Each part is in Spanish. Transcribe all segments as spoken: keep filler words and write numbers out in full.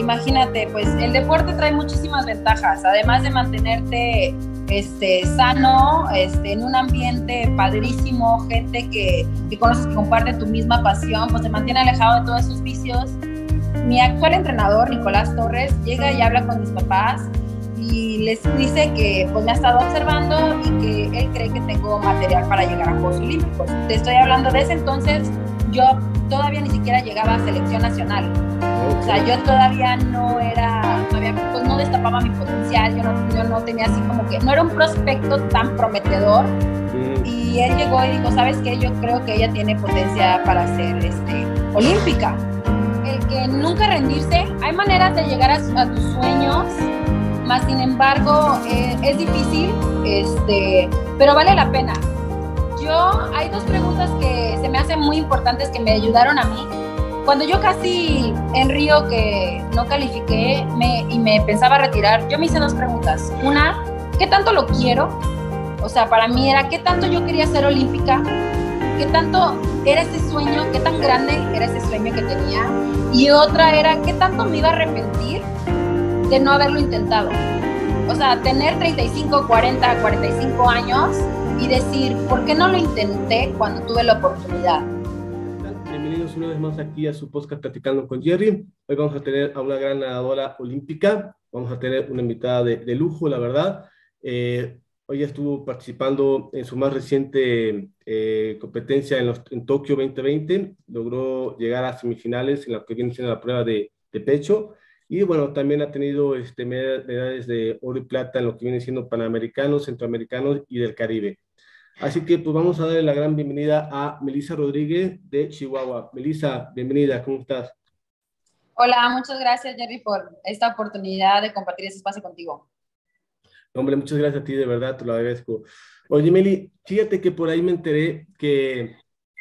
imagínate, pues el deporte trae muchísimas ventajas, además de mantenerte este, sano, este, en un ambiente padrísimo, gente que, que conoces que comparte tu misma pasión, pues te mantiene alejado de todos esos vicios. Mi actual entrenador, Nicolás Torres, llega y habla con mis papás y les dice que pues me ha estado observando y que él cree que tengo material para llegar a Juegos Olímpicos. Te estoy hablando de ese entonces, yo todavía ni siquiera llegaba a selección nacional. O sea, yo todavía no era, todavía pues no destapaba mi potencial, yo no, yo no tenía así como que, no era un prospecto tan prometedor. Mm. Y él llegó y dijo, ¿sabes qué? Yo creo que ella tiene potencia para ser este, olímpica. El que nunca rendirse, hay maneras de llegar a, a tus sueños, más sin embargo eh, es difícil, este, pero vale la pena. Yo, hay dos preguntas que se me hacen muy importantes que me ayudaron a mí. Cuando yo casi en Río que no califiqué me, y me pensaba retirar, yo me hice dos preguntas. Una, ¿qué tanto lo quiero? O sea, para mí era, ¿qué tanto yo quería ser olímpica? ¿Qué tanto era ese sueño? ¿Qué tan grande era ese sueño que tenía? Y otra era, ¿qué tanto me iba a arrepentir de no haberlo intentado? O sea, tener treinta y cinco, cuarenta, cuarenta y cinco años y decir, ¿por qué no lo intenté cuando tuve la oportunidad? Bienvenidos una vez más aquí a su podcast Platicando con Jerry. Hoy vamos a tener a una gran nadadora olímpica, vamos a tener una invitada de, de lujo, la verdad. Eh, hoy estuvo participando en su más reciente eh, competencia en, los, en Tokio veinte veinte, logró llegar a semifinales en la que viene siendo la prueba de, de pecho, y bueno, también ha tenido este, medallas de oro y plata en lo que viene siendo panamericanos, centroamericanos y del Caribe. Así que pues vamos a darle la gran bienvenida a Melissa Rodríguez de Chihuahua. Melissa, bienvenida, ¿cómo estás? Hola, muchas gracias Jerry por esta oportunidad de compartir este espacio contigo. Hombre, muchas gracias a ti, de verdad, te lo agradezco. Oye, Meli, fíjate que por ahí me enteré que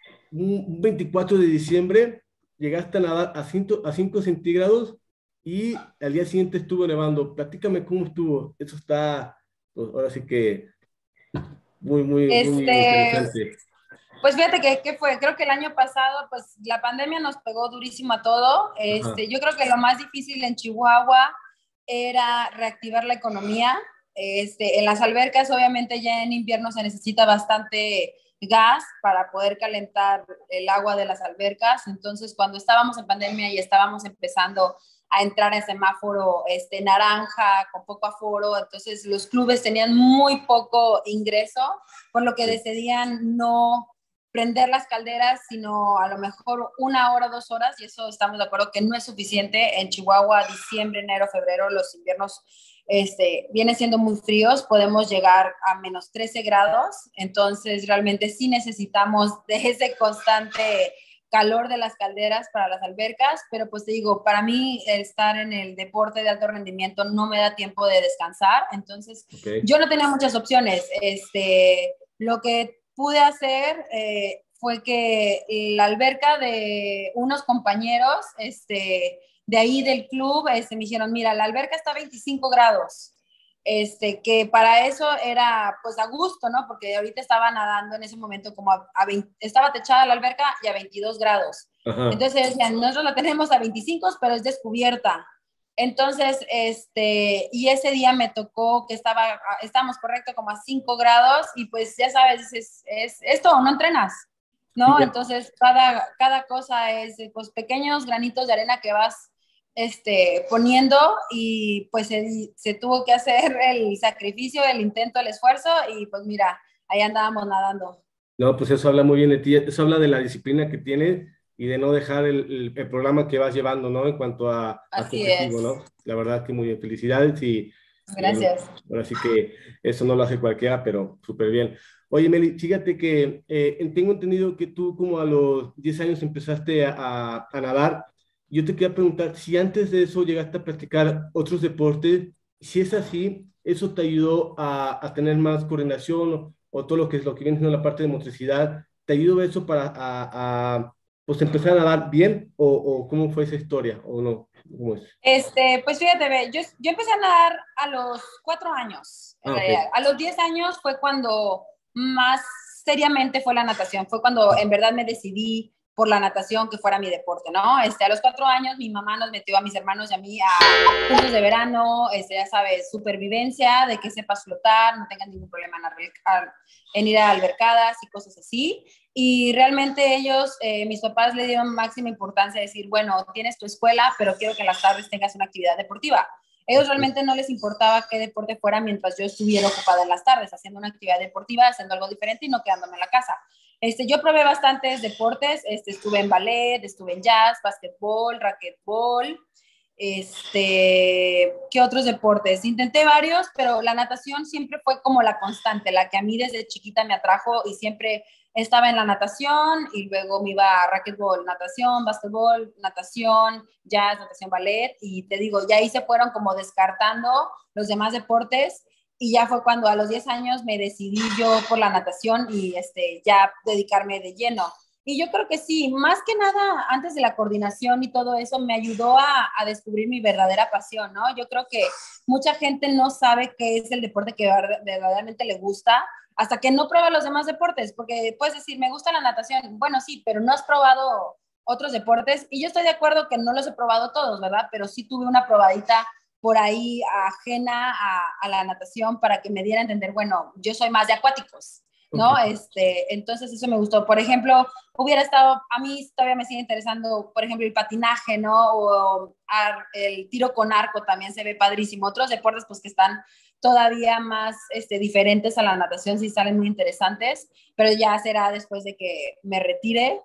un veinticuatro de diciembre llegaste a nadar a cinco centígrados y al día siguiente estuvo nevando. Platícame cómo estuvo. Eso está, pues, ahora sí que muy, muy, este, muy interesante. Pues fíjate que, que fue, creo que el año pasado, pues la pandemia nos pegó durísimo a todo. Este, yo creo que lo más difícil en Chihuahua era reactivar la economía. Este, en las albercas, obviamente ya en invierno se necesita bastante gas para poder calentar el agua de las albercas. Entonces, cuando estábamos en pandemia y estábamos empezando a entrar en semáforo este, naranja, con poco aforo, entonces los clubes tenían muy poco ingreso, por lo que decidían no prender las calderas, sino a lo mejor una hora, dos horas, y eso estamos de acuerdo que no es suficiente. En Chihuahua, diciembre, enero, febrero, los inviernos este, vienen siendo muy fríos, podemos llegar a menos trece grados, entonces realmente sí necesitamos de ese constante calor de las calderas para las albercas, pero pues te digo, para mí estar en el deporte de alto rendimiento no me da tiempo de descansar, entonces okay. Yo no tenía muchas opciones. Este, lo que pude hacer eh, fue que la alberca de unos compañeros este, de ahí del club este, me dijeron, mira, la alberca está a veinticinco grados, este, que para eso era pues a gusto, ¿no? Porque ahorita estaba nadando en ese momento como a, a veinte, estaba techada la alberca y a veintidós grados. Ajá. Entonces decían, nosotros la tenemos a veinticinco, pero es descubierta. Entonces, este, y ese día me tocó que estaba, estábamos correcto como a cinco grados y pues ya sabes, es, es esto, no entrenas, ¿no? Sí. Entonces, cada, cada cosa es pues pequeños granitos de arena que vas este, poniendo y pues se, se tuvo que hacer el sacrificio, el intento, el esfuerzo y pues mira, ahí andábamos nadando. No, pues eso habla muy bien de ti, eso habla de la disciplina que tienes y de no dejar el, el, el programa que vas llevando, ¿no? En cuanto a, a tu objetivo, ¿no? La verdad que muy bien, felicidades y... Gracias. Y, ahora sí que eso no lo hace cualquiera, pero súper bien. Oye, Meli, fíjate que eh, tengo entendido que tú como a los diez años empezaste a, a, a nadar. Yo te quería preguntar si antes de eso llegaste a practicar otros deportes, si es así, ¿eso te ayudó a, a tener más coordinación o, o todo lo que es lo que viene siendo la parte de motricidad? ¿Te ayudó eso para a, a, pues, empezar a nadar bien o, o cómo fue esa historia o no? ¿Cómo es? Este, pues fíjate, yo, yo empecé a nadar a los cuatro años, en ah, realidad. Okay. A los diez años fue cuando más seriamente fue la natación, fue cuando en verdad me decidí por la natación, que fuera mi deporte, ¿no? Este, a los cuatro años mi mamá nos metió a mis hermanos y a mí a cursos de verano, este, ya sabes, supervivencia, de que sepas flotar, no tengas ningún problema en, en ir a albercadas y cosas así. Y realmente ellos, eh, mis papás le dieron máxima importancia a decir, bueno, tienes tu escuela, pero quiero que en las tardes tengas una actividad deportiva. Ellos realmente no les importaba qué deporte fuera mientras yo estuviera ocupada en las tardes, haciendo una actividad deportiva, haciendo algo diferente y no quedándome en la casa. Este, yo probé bastantes deportes, este, estuve en ballet, estuve en jazz, básquetbol, raquetbol, este, ¿qué otros deportes? Intenté varios, pero la natación siempre fue como la constante, la que a mí desde chiquita me atrajo y siempre estaba en la natación y luego me iba a raquetbol, natación, básquetbol, natación, jazz, natación, ballet y te digo, ya ahí se fueron como descartando los demás deportes. Y ya fue cuando a los diez años me decidí yo por la natación y este, ya dedicarme de lleno. Y yo creo que sí, más que nada, antes de la coordinación y todo eso, me ayudó a, a descubrir mi verdadera pasión, ¿no? Yo creo que mucha gente no sabe qué es el deporte que verdaderamente le gusta hasta que no prueba los demás deportes, porque puedes decir, me gusta la natación, bueno, sí, pero no has probado otros deportes. Y yo estoy de acuerdo que no los he probado todos, ¿verdad? Pero sí tuve una probadita por ahí ajena a, a la natación para que me diera a entender, bueno, yo soy más de acuáticos, ¿no? Okay. Este, entonces eso me gustó. Por ejemplo, hubiera estado, a mí todavía me sigue interesando, por ejemplo, el patinaje, ¿no? O ar, el tiro con arco también se ve padrísimo. Otros deportes, pues, que están todavía más este, diferentes a la natación, sí salen muy interesantes, pero ya será después de que me retire.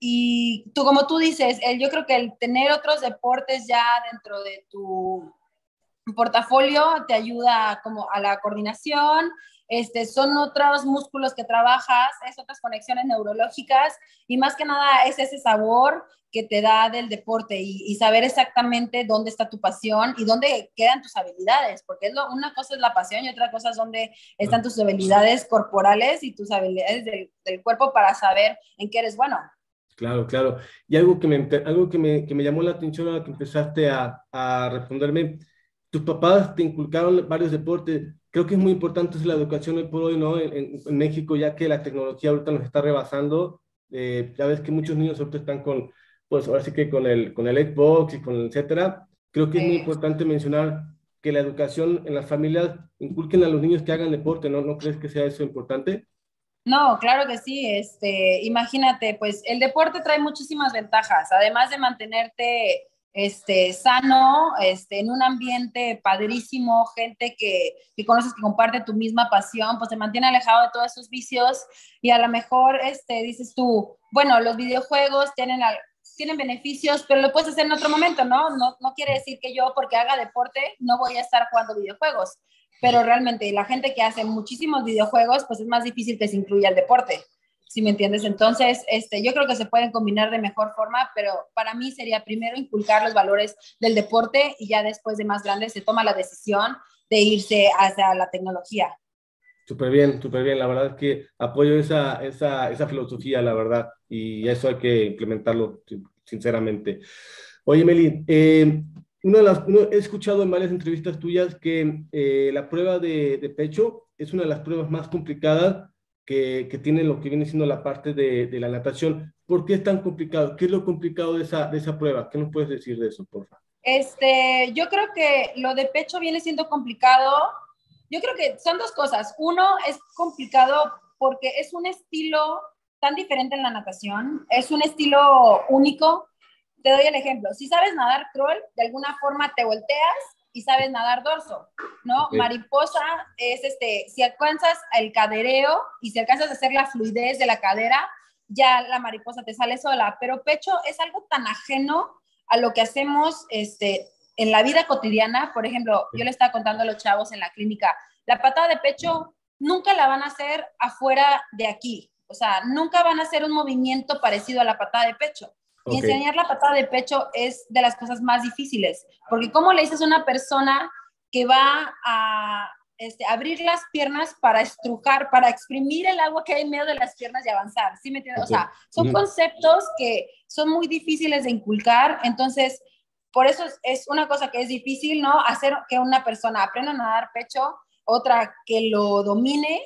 Y tú, como tú dices, el, yo creo que el tener otros deportes ya dentro de tu portafolio te ayuda como a la coordinación, este, son otros músculos que trabajas, es otras conexiones neurológicas y más que nada es ese sabor que te da del deporte y, y saber exactamente dónde está tu pasión y dónde quedan tus habilidades, porque es lo, una cosa es la pasión y otra cosa es dónde están tus habilidades corporales y tus habilidades del, del cuerpo para saber en qué eres bueno. Claro, claro. Y algo que me, algo que me, que me llamó la atención a la que empezaste a, a responderme, tus papás te inculcaron varios deportes. Creo que es muy importante la educación hoy por hoy, ¿no? En, en, en México, ya que la tecnología ahorita nos está rebasando. Eh, ya ves que muchos niños ahorita están con, pues ahora sí que con el, con el Xbox y con el etcétera. Creo que es muy importante mencionar que la educación en las familias inculquen a los niños que hagan deporte, ¿no? ¿No crees que sea eso importante? No, claro que sí. Este, imagínate, pues el deporte trae muchísimas ventajas, además de mantenerte este, sano, este, en un ambiente padrísimo, gente que, que conoces que comparte tu misma pasión, pues te mantiene alejado de todos esos vicios y a lo mejor este, dices tú, bueno, los videojuegos tienen, tienen beneficios, pero lo puedes hacer en otro momento, ¿no? No, no quiere decir que yo porque haga deporte no voy a estar jugando videojuegos. Pero realmente la gente que hace muchísimos videojuegos, pues es más difícil que se incluya el deporte, ¿sí me entiendes? Entonces, este, yo creo que se pueden combinar de mejor forma, pero para mí sería primero inculcar los valores del deporte y ya después de más grande se toma la decisión de irse hacia la tecnología. Súper bien, súper bien. La verdad es que apoyo esa, esa, esa filosofía, la verdad, y eso hay que implementarlo, sinceramente. Oye, Meli, eh, una de las, uno, he escuchado en varias entrevistas tuyas que eh, la prueba de, de pecho es una de las pruebas más complicadas que, que tiene lo que viene siendo la parte de, de la natación. ¿Por qué es tan complicado? ¿Qué es lo complicado de esa, de esa prueba? ¿Qué nos puedes decir de eso, por favor? Este, yo creo que lo de pecho viene siendo complicado. Yo creo que son dos cosas. Uno, es complicado porque es un estilo tan diferente en la natación, es un estilo único. Te doy el ejemplo. Si sabes nadar crawl, de alguna forma te volteas y sabes nadar dorso, ¿no? Okay. Mariposa es este, si alcanzas el cadereo y si alcanzas a hacer la fluidez de la cadera, ya la mariposa te sale sola, pero pecho es algo tan ajeno a lo que hacemos este, en la vida cotidiana. Por ejemplo, yo le estaba contando a los chavos en la clínica, la patada de pecho nunca la van a hacer afuera de aquí, o sea, nunca van a hacer un movimiento parecido a la patada de pecho. Y okay. Enseñar la patada de pecho es de las cosas más difíciles, porque ¿cómo le dices a una persona que va a este, abrir las piernas para estrujar, para exprimir el agua que hay en medio de las piernas y avanzar? ¿Sí me entiendes? Okay. O sea, son mm. conceptos que son muy difíciles de inculcar, entonces, por eso es, es una cosa que es difícil, ¿no? Hacer que una persona aprenda a nadar pecho, otra que lo domine,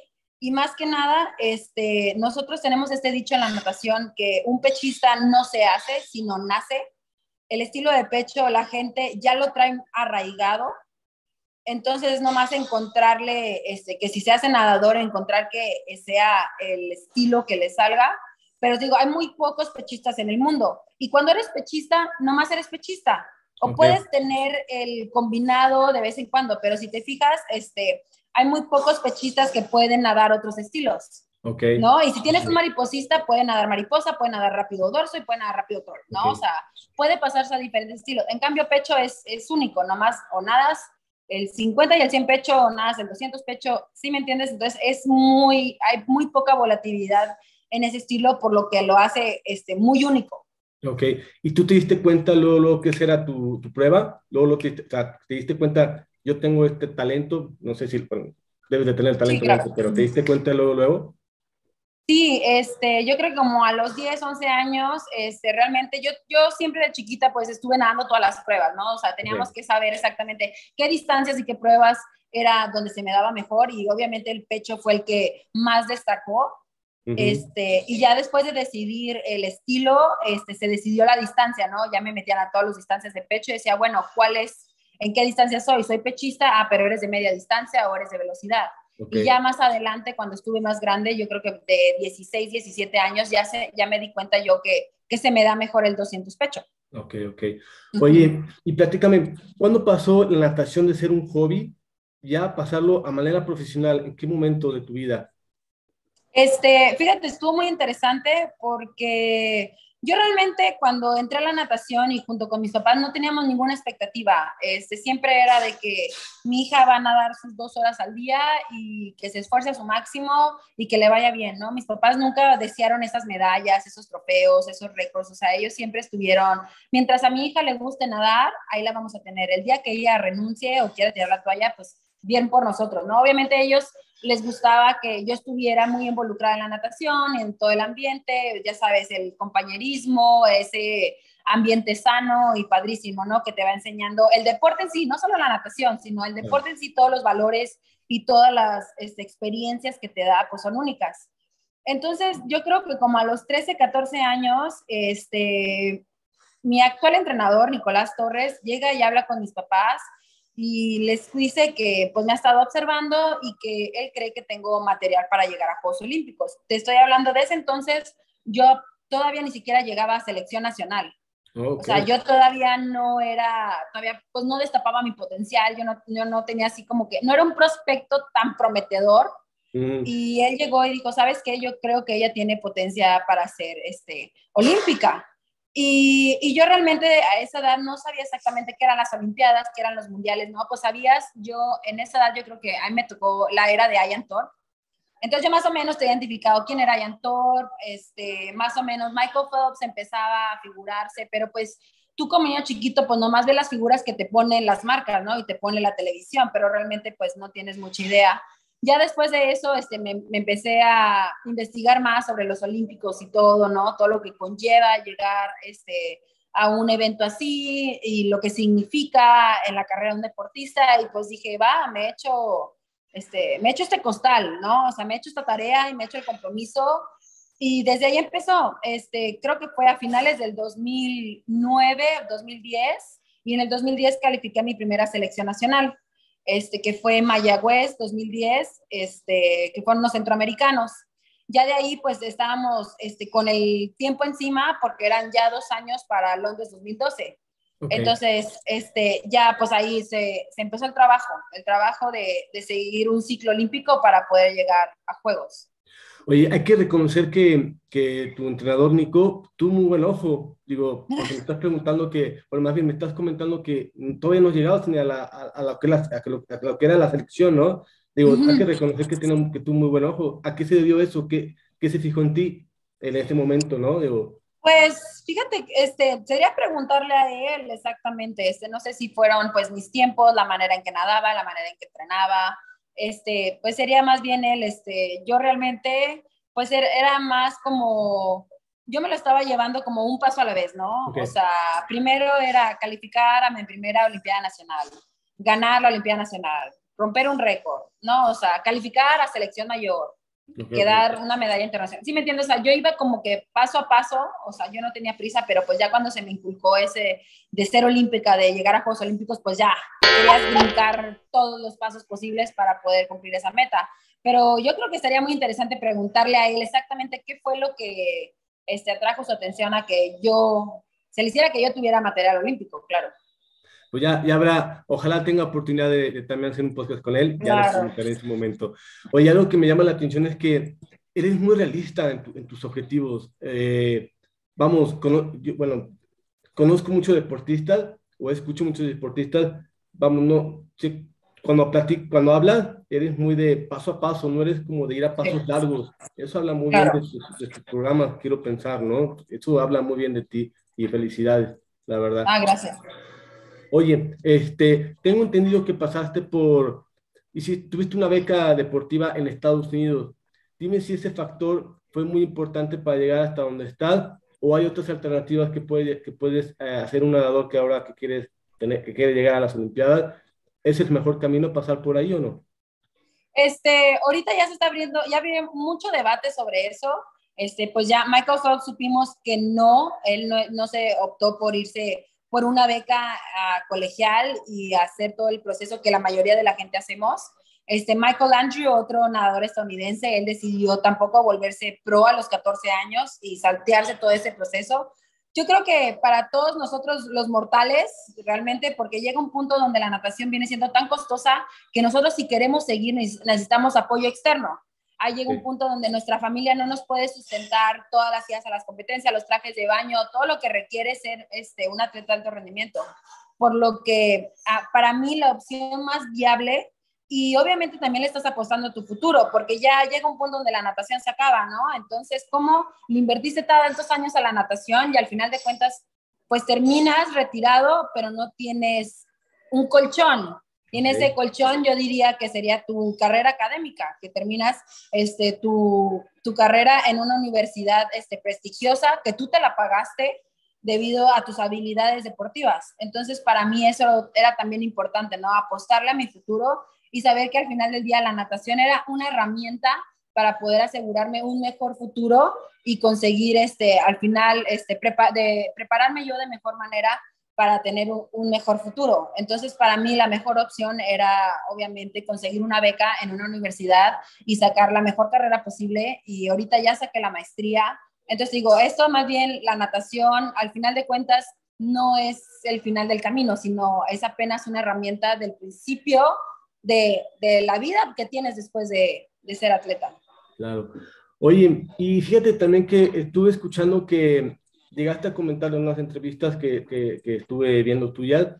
y más que nada, este, nosotros tenemos este dicho en la natación que un pechista no se hace, sino nace. El estilo de pecho la gente ya lo trae arraigado, entonces nomás encontrarle, este, que si se hace nadador, encontrar que sea el estilo que le salga, pero digo, hay muy pocos pechistas en el mundo, y cuando eres pechista, nomás eres pechista, o Ok, puedes tener el combinado de vez en cuando, pero si te fijas, este, hay muy pocos pechistas que pueden nadar otros estilos, ok, ¿no? Y si tienes un ok, mariposista, puede nadar mariposa, puede nadar rápido dorso y puede nadar rápido crawl, ok, ¿no? O sea, puede pasarse a diferentes estilos. En cambio, pecho es, es único, nomás o nadas el cincuenta y el cien pecho, o nadas el doscientos pecho, ¿sí me entiendes? Entonces es muy, hay muy poca volatilidad en ese estilo, por lo que lo hace este, muy único. ok. ¿Y tú te diste cuenta luego, luego que esa era tu, tu prueba? Luego, lo que, o sea, te diste cuenta, yo tengo este talento, no sé si, bueno, debes de tener Sí, talento, claro. obviamente, pero te diste cuenta luego, luego. Sí, este, yo creo que como a los diez, once años, este, realmente yo, yo siempre de chiquita pues estuve nadando todas las pruebas, ¿no? O sea, teníamos Ok. que saber exactamente qué distancias y qué pruebas era donde se me daba mejor, y obviamente el pecho fue el que más destacó. Ujú. Este, y ya después de decidir el estilo, este, se decidió la distancia, ¿no? Ya me metían a todas las distancias de pecho y decía, bueno, ¿cuál es, en qué distancia soy? ¿Soy pechista? Ah, pero eres de media distancia o eres de velocidad. Ok, Y ya más adelante, cuando estuve más grande, yo creo que de dieciséis, diecisiete años, ya, se, ya me di cuenta yo que, que se me da mejor el doscientos pecho. ok, ok. Uh -huh. Oye, y platícame, ¿cuándo pasó la natación de ser un hobby ya a pasarlo a manera profesional? ¿En qué momento de tu vida? Este, fíjate, estuvo muy interesante porque yo realmente cuando entré a la natación y junto con mis papás no teníamos ninguna expectativa. Este, siempre era de que mi hija va a nadar sus dos horas al día y que se esfuerce a su máximo y que le vaya bien, ¿no? Mis papás nunca desearon esas medallas, esos trofeos, esos récords. O sea, ellos siempre estuvieron, mientras a mi hija le guste nadar, ahí la vamos a tener. El día que ella renuncie o quiera tirar la toalla, pues bien por nosotros, ¿no? Obviamente ellos les gustaba que yo estuviera muy involucrada en la natación, en todo el ambiente, ya sabes, el compañerismo, ese ambiente sano y padrísimo, ¿no? Que te va enseñando el deporte en sí, no solo la natación, sino el Ah, deporte en sí, todos los valores y todas las este, experiencias que te da, pues son únicas. Entonces, yo creo que como a los trece, catorce años, este, mi actual entrenador, Nicolás Torres, llega y habla con mis papás y les dice que pues me ha estado observando y que él cree que tengo material para llegar a Juegos Olímpicos. Te estoy hablando de ese entonces, yo todavía ni siquiera llegaba a selección nacional. O ok. sea, yo todavía no era, todavía pues no destapaba mi potencial, yo no, yo no tenía así como que, no era un prospecto tan prometedor, Mm, y él llegó y dijo, ¿sabes qué? Yo creo que ella tiene potencia para ser este, olímpica. Y, y, yo realmente a esa edad no sabía exactamente qué eran las Olimpiadas, qué eran los mundiales, ¿no? Pues sabías, yo en esa edad yo creo que a mí me tocó la era de Ian Thorpe. Entonces yo más o menos te he identificado quién era Ian Thorpe, este, más o menos Michael Phelps empezaba a figurarse, pero pues tú como niño chiquito pues nomás ves las figuras que te ponen las marcas, ¿no? Y te pone la televisión, pero realmente pues no tienes mucha idea. Ya después de eso este, me, me empecé a investigar más sobre los olímpicos y todo, ¿no? Todo lo que conlleva llegar este, a un evento así y lo que significa en la carrera de un deportista, y pues dije, va, me he hecho este, me he hecho este costal, ¿no? O sea, me he hecho esta tarea y me he hecho el compromiso, y desde ahí empezó. Este, creo que fue a finales del dos mil nueve, dos mil diez, y en el dos mil diez califiqué a mi primera selección nacional, este, que fue Mayagüez dos mil diez, este, que fueron los centroamericanos. Ya de ahí, pues estábamos este, con el tiempo encima, porque eran ya dos años para Londres dos mil doce. ok. Entonces, este, ya pues ahí se, se empezó el trabajo, el trabajo de, de seguir un ciclo olímpico para poder llegar a Juegos. Oye, hay que reconocer que, que tu entrenador Nico tuvo muy buen ojo, digo, porque me estás preguntando que, bueno, más bien me estás comentando que todavía no has llegado ni a, la, a, a lo que la, a lo, a lo que era la selección, ¿no? Digo, hay que Ujú. reconocer que, tiene, que tuvo muy buen ojo. ¿A qué se debió eso? ¿Qué, qué se fijó en ti en ese momento, no? Digo, Pues fíjate, este, sería preguntarle a él exactamente, este, no sé si fueron pues mis tiempos, la manera en que nadaba, la manera en que entrenaba, este, pues sería más bien él, este, yo realmente, pues er- era más como, yo me lo estaba llevando como un paso a la vez, ¿no? ok, O sea, primero era calificar a mi primera Olimpiada Nacional, ganar la Olimpiada Nacional, romper un récord, ¿no? O sea, calificar a selección mayor, Okay, que okay. dar una medalla internacional. ¿Sí me entiendes? O sea, yo iba como que paso a paso, o sea, yo no tenía prisa, pero pues ya cuando se me inculcó ese de ser olímpica, de llegar a Juegos Olímpicos, pues ya querías brincar todos los pasos posibles para poder cumplir esa meta. Pero yo creo que estaría muy interesante preguntarle a él exactamente qué fue lo que este, atrajo su atención a que yo, se le hiciera que yo tuviera material olímpico, claro. Pues ya, ya habrá, ojalá tenga oportunidad de, de también hacer un podcast con él, ya les Claro. preguntaré en su momento. Oye, algo que me llama la atención es que eres muy realista en, tu, en tus objetivos. Eh, vamos, cono, yo, bueno, conozco muchos deportistas o escucho muchos deportistas, vamos, no, sí, cuando platic, cuando hablas, eres muy de paso a paso, no eres como de ir a pasos Sí, largos. Eso habla muy bien de claro. tus, de tus programas, quiero pensar, ¿no? Eso habla muy bien de ti y felicidades, la verdad. Ah, gracias. Oye, este, tengo entendido que pasaste por, y si tuviste una beca deportiva en Estados Unidos, dime si ese factor fue muy importante para llegar hasta donde estás, o hay otras alternativas que, puede, que puedes eh, hacer un nadador que ahora que quieres tener, que quiere llegar a las Olimpiadas, ¿es el mejor camino pasar por ahí o no? Este, ahorita ya se está abriendo, ya había mucho debate sobre eso. Este, pues ya Michael Phelps supimos que no, él no, no se optó por irse por una beca uh, colegial y hacer todo el proceso que la mayoría de la gente hacemos. Este, Michael Andrew, otro nadador estadounidense, él decidió tampoco volverse pro a los catorce años y saltearse todo ese proceso. Yo creo que para todos nosotros los mortales, realmente, porque llega un punto donde la natación viene siendo tan costosa que nosotros si queremos seguir necesitamos apoyo externo. Ahí llega un Sí. punto donde nuestra familia no nos puede sustentar todas las idas a las competencias, los trajes de baño, todo lo que requiere ser este, un atleta de alto rendimiento. Por lo que ah, para mí la opción más viable, y obviamente también le estás apostando a tu futuro, porque ya llega un punto donde la natación se acaba, ¿no? Entonces, ¿cómo le invertiste tantos años a la natación y al final de cuentas, pues terminas retirado, pero no tienes un colchón? Y en ese Okay. colchón yo diría que sería tu carrera académica, que terminas este, tu, tu carrera en una universidad este, prestigiosa, que tú te la pagaste debido a tus habilidades deportivas. Entonces, para mí eso era también importante, ¿no? Apostarle a mi futuro y saber que al final del día la natación era una herramienta para poder asegurarme un mejor futuro y conseguir este, al final este, prepa de, prepararme yo de mejor manera para tener un, un mejor futuro. Entonces, para mí la mejor opción era, obviamente, conseguir una beca en una universidad y sacar la mejor carrera posible. Y ahorita ya saqué la maestría. Entonces, digo, esto más bien, la natación, al final de cuentas, no es el final del camino, sino es apenas una herramienta del principio de, de la vida que tienes después de, de ser atleta. Claro. Oye, y fíjate también que estuve escuchando que llegaste a comentar en unas entrevistas que, que, que estuve viendo tuyas.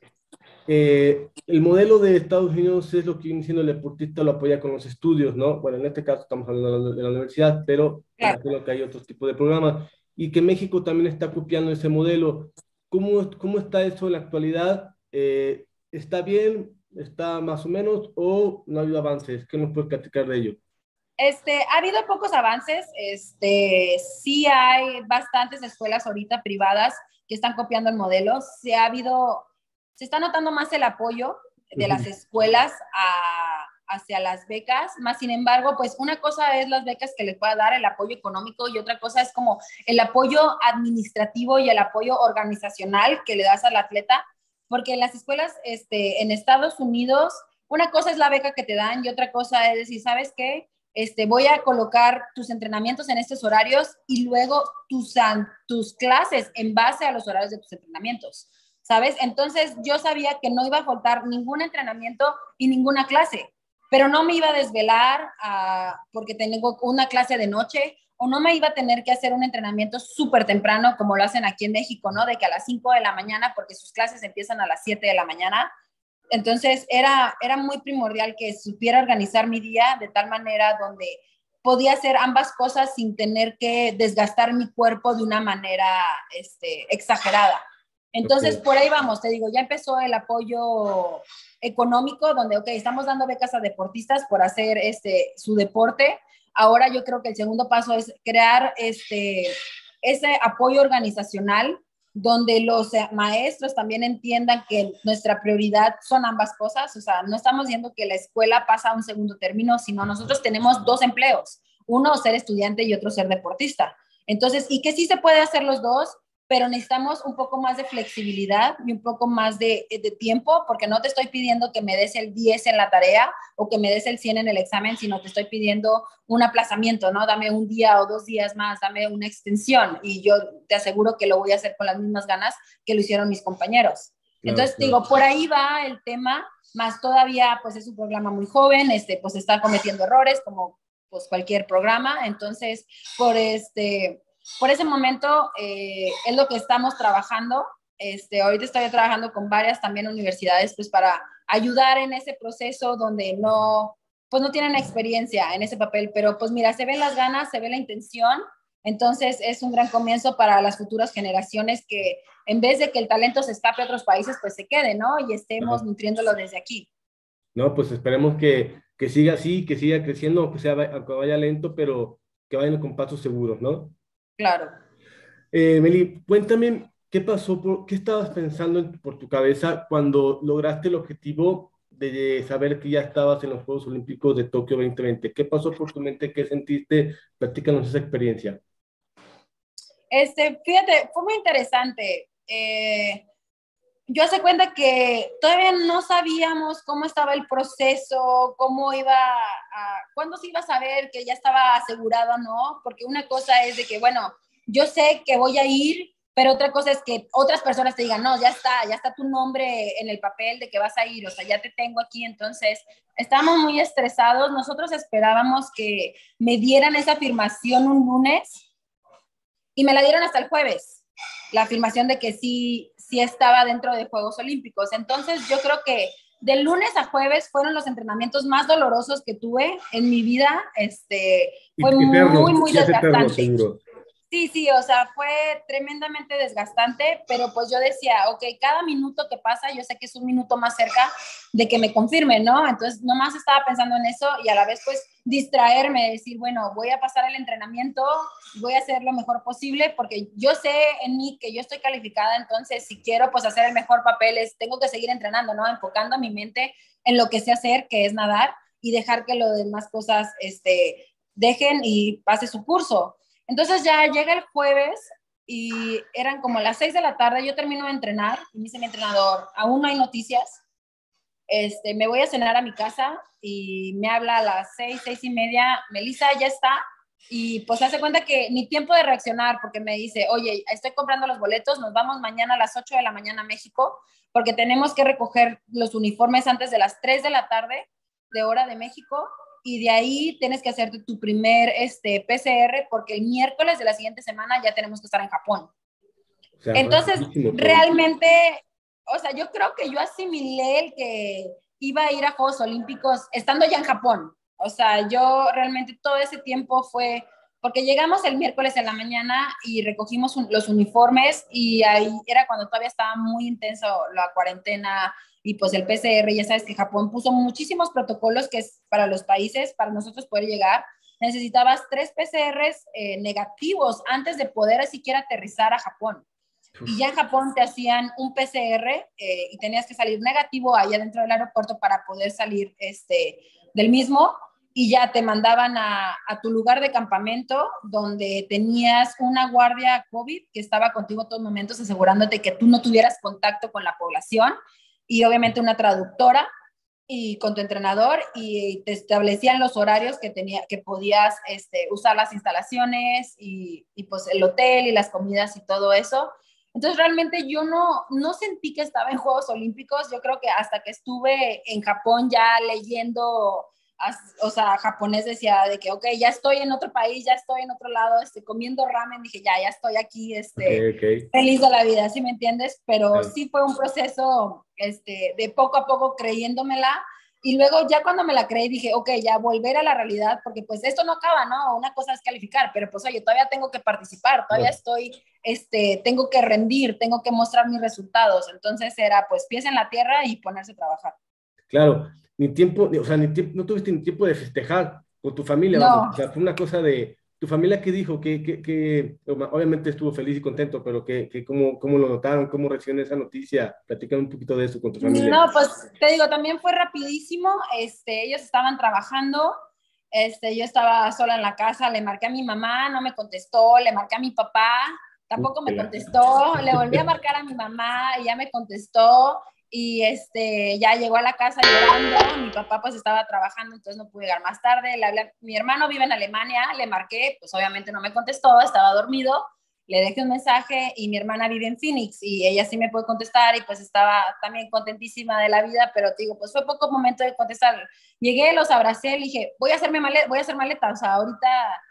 Eh, el modelo de Estados Unidos es lo que viene siendo el deportista, lo apoya con los estudios, ¿no? Bueno, en este caso estamos hablando de la universidad, pero Claro. imagino que hay otros tipos de programas y que México también está copiando ese modelo. ¿Cómo, cómo está eso en la actualidad? Eh, ¿está bien? ¿Está más o menos? ¿O no ha habido avances? ¿Qué nos puedes platicar de ello? Este, ha habido pocos avances, este, sí hay bastantes escuelas ahorita privadas que están copiando el modelo, se ha habido, se está notando más el apoyo de las escuelas a, hacia las becas, más sin embargo, pues una cosa es las becas que les pueda dar el apoyo económico y otra cosa es como el apoyo administrativo y el apoyo organizacional que le das al atleta, porque en las escuelas este, en Estados Unidos, una cosa es la beca que te dan y otra cosa es decir, ¿sabes qué? Este, voy a colocar tus entrenamientos en estos horarios y luego tus, tus clases en base a los horarios de tus entrenamientos, ¿sabes? Entonces yo sabía que no iba a faltar ningún entrenamiento y ninguna clase, pero no me iba a desvelar uh, porque tengo una clase de noche o no me iba a tener que hacer un entrenamiento súper temprano como lo hacen aquí en México, ¿no? De que a las cinco de la mañana, porque sus clases empiezan a las siete de la mañana. Entonces era, era muy primordial que supiera organizar mi día de tal manera donde podía hacer ambas cosas sin tener que desgastar mi cuerpo de una manera este, exagerada. Entonces, Okay. por ahí vamos, te digo, ya empezó el apoyo económico, donde, ok, estamos dando becas a deportistas por hacer este, su deporte. Ahora yo creo que el segundo paso es crear este, ese apoyo organizacional donde los maestros también entiendan que nuestra prioridad son ambas cosas, o sea, no estamos diciendo que la escuela pasa a un segundo término, sino nosotros tenemos dos empleos, uno ser estudiante y otro ser deportista. Entonces, y que sí se puede hacer los dos, pero necesitamos un poco más de flexibilidad y un poco más de, de tiempo, porque no te estoy pidiendo que me des el diez en la tarea o que me des el cien en el examen, sino te estoy pidiendo un aplazamiento, ¿no? Dame un día o dos días más, dame una extensión, y yo te aseguro que lo voy a hacer con las mismas ganas que lo hicieron mis compañeros. Claro, Entonces, claro. digo, por ahí va el tema, más todavía, pues es un programa muy joven, este, pues está cometiendo errores, como pues cualquier programa, entonces, por este... Por ese momento eh, es lo que estamos trabajando. Este, ahorita estoy trabajando con varias también universidades pues para ayudar en ese proceso donde no, pues no tienen experiencia en ese papel, pero pues mira, se ven las ganas, se ve la intención, entonces es un gran comienzo para las futuras generaciones que en vez de que el talento se escape a otros países, pues se quede, ¿no? Y estemos Ajá. nutriéndolo desde aquí. No, pues esperemos que, que siga así, que siga creciendo, que, sea, que vaya lento, pero que vayan con pasos seguros, ¿no? Claro. Eh, Meli, cuéntame, ¿qué pasó, por, qué estabas pensando en, por tu cabeza cuando lograste el objetivo de saber que ya estabas en los Juegos Olímpicos de Tokio dos mil veinte? ¿Qué pasó por tu mente? ¿Qué sentiste? Platícanos esa experiencia. Este, fíjate, fue muy interesante. Eh, yo hace cuenta que todavía no sabíamos cómo estaba el proceso, cómo iba a, cuándo se iba a saber que ya estaba asegurado o no, porque una cosa es de que, bueno, yo sé que voy a ir, pero otra cosa es que otras personas te digan, no, ya está, ya está tu nombre en el papel de que vas a ir, o sea, ya te tengo aquí. Entonces, estábamos muy estresados. Nosotros esperábamos que me dieran esa afirmación un lunes y me la dieron hasta el jueves, la afirmación de que sí, sí estaba dentro de Juegos Olímpicos. Entonces, yo creo que de lunes a jueves fueron los entrenamientos más dolorosos que tuve en mi vida. Este, fue eterno, muy, muy desgastante. Sí, sí, o sea, fue tremendamente desgastante, pero pues yo decía, ok, cada minuto que pasa, yo sé que es un minuto más cerca de que me confirmen, ¿no? Entonces, nomás estaba pensando en eso y a la vez, pues, distraerme, decir, bueno, voy a pasar el entrenamiento, voy a hacer lo mejor posible, porque yo sé en mí que yo estoy calificada, entonces, si quiero, pues, hacer el mejor papel, es, tengo que seguir entrenando, ¿no? Enfocando mi mente en lo que sé hacer, que es nadar, y dejar que lo demás cosas, este, dejen y pase su curso. Entonces ya llega el jueves y eran como las seis de la tarde, yo termino de entrenar y me dice mi entrenador, aún no hay noticias, este, me voy a cenar a mi casa, y me habla a las seis, seis y media, Melissa, ya está, y pues hace cuenta que ni tiempo de reaccionar, porque me dice, oye, estoy comprando los boletos, nos vamos mañana a las ocho de la mañana a México, porque tenemos que recoger los uniformes antes de las tres de la tarde de hora de México, y de ahí tienes que hacerte tu primer este, P C R, porque el miércoles de la siguiente semana ya tenemos que estar en Japón. O sea, entonces, realmente, o sea, yo creo que yo asimilé el que iba a ir a Juegos Olímpicos estando ya en Japón. O sea, yo realmente todo ese tiempo fue, porque llegamos el miércoles en la mañana y recogimos un, los uniformes, y ahí era cuando todavía estaba muy intenso la cuarentena, y pues el P C R, ya sabes que Japón puso muchísimos protocolos que es para los países, para nosotros poder llegar, necesitabas tres P C Rs eh, negativos antes de poder siquiera aterrizar a Japón. Y ya en Japón te hacían un P C R eh, y tenías que salir negativo allá dentro del aeropuerto para poder salir este, del mismo, y ya te mandaban a, a tu lugar de campamento, donde tenías una guardia COVID que estaba contigo en todos momentos, asegurándote que tú no tuvieras contacto con la población, y obviamente una traductora y con tu entrenador, y te establecían los horarios que, tenía, que podías este, usar las instalaciones y, y pues el hotel y las comidas y todo eso. Entonces realmente yo no, no sentí que estaba en Juegos Olímpicos. Yo creo que hasta que estuve en Japón ya leyendo, o sea, japonés, decía de que, ok, ya estoy en otro país, ya estoy en otro lado, este, comiendo ramen, dije, ya, ya estoy aquí, este, okay, okay. feliz de la vida, ¿sí me entiendes? Pero sí, sí fue un proceso este, de poco a poco creyéndomela, y luego ya cuando me la creí dije, ok, ya volver a la realidad, porque pues esto no acaba, ¿no? Una cosa es calificar, pero pues oye, todavía tengo que participar, todavía no. estoy, este, tengo que rendir, tengo que mostrar mis resultados. Entonces era pues pies en la tierra y ponerse a trabajar. Claro, ni tiempo, o sea, ni tiempo, no tuviste ni tiempo de festejar con tu familia, no. Vamos, o sea, fue una cosa de, tu familia que dijo, que, que, que obviamente estuvo feliz y contento, pero que, que cómo, cómo lo notaron, cómo recibieron esa noticia, platícame un poquito de eso con tu familia. No, pues te digo, también fue rapidísimo, este, ellos estaban trabajando, Este, yo estaba sola en la casa, le marqué a mi mamá, no me contestó, le marqué a mi papá, tampoco me contestó, le volví a marcar a mi mamá y ya me contestó y este, ya llegó a la casa llorando, mi papá pues estaba trabajando, entonces no pude llegar más tarde, le hablé, mi hermano vive en Alemania, le marqué, pues obviamente no me contestó, estaba dormido, le dejé un mensaje y mi hermana vive en Phoenix y ella sí me puede contestar y pues estaba también contentísima de la vida, pero te digo, pues fue poco momento de contestar. Llegué, los abracé, le dije, voy a hacerme maleta, voy a hacer maleta, o sea, ahorita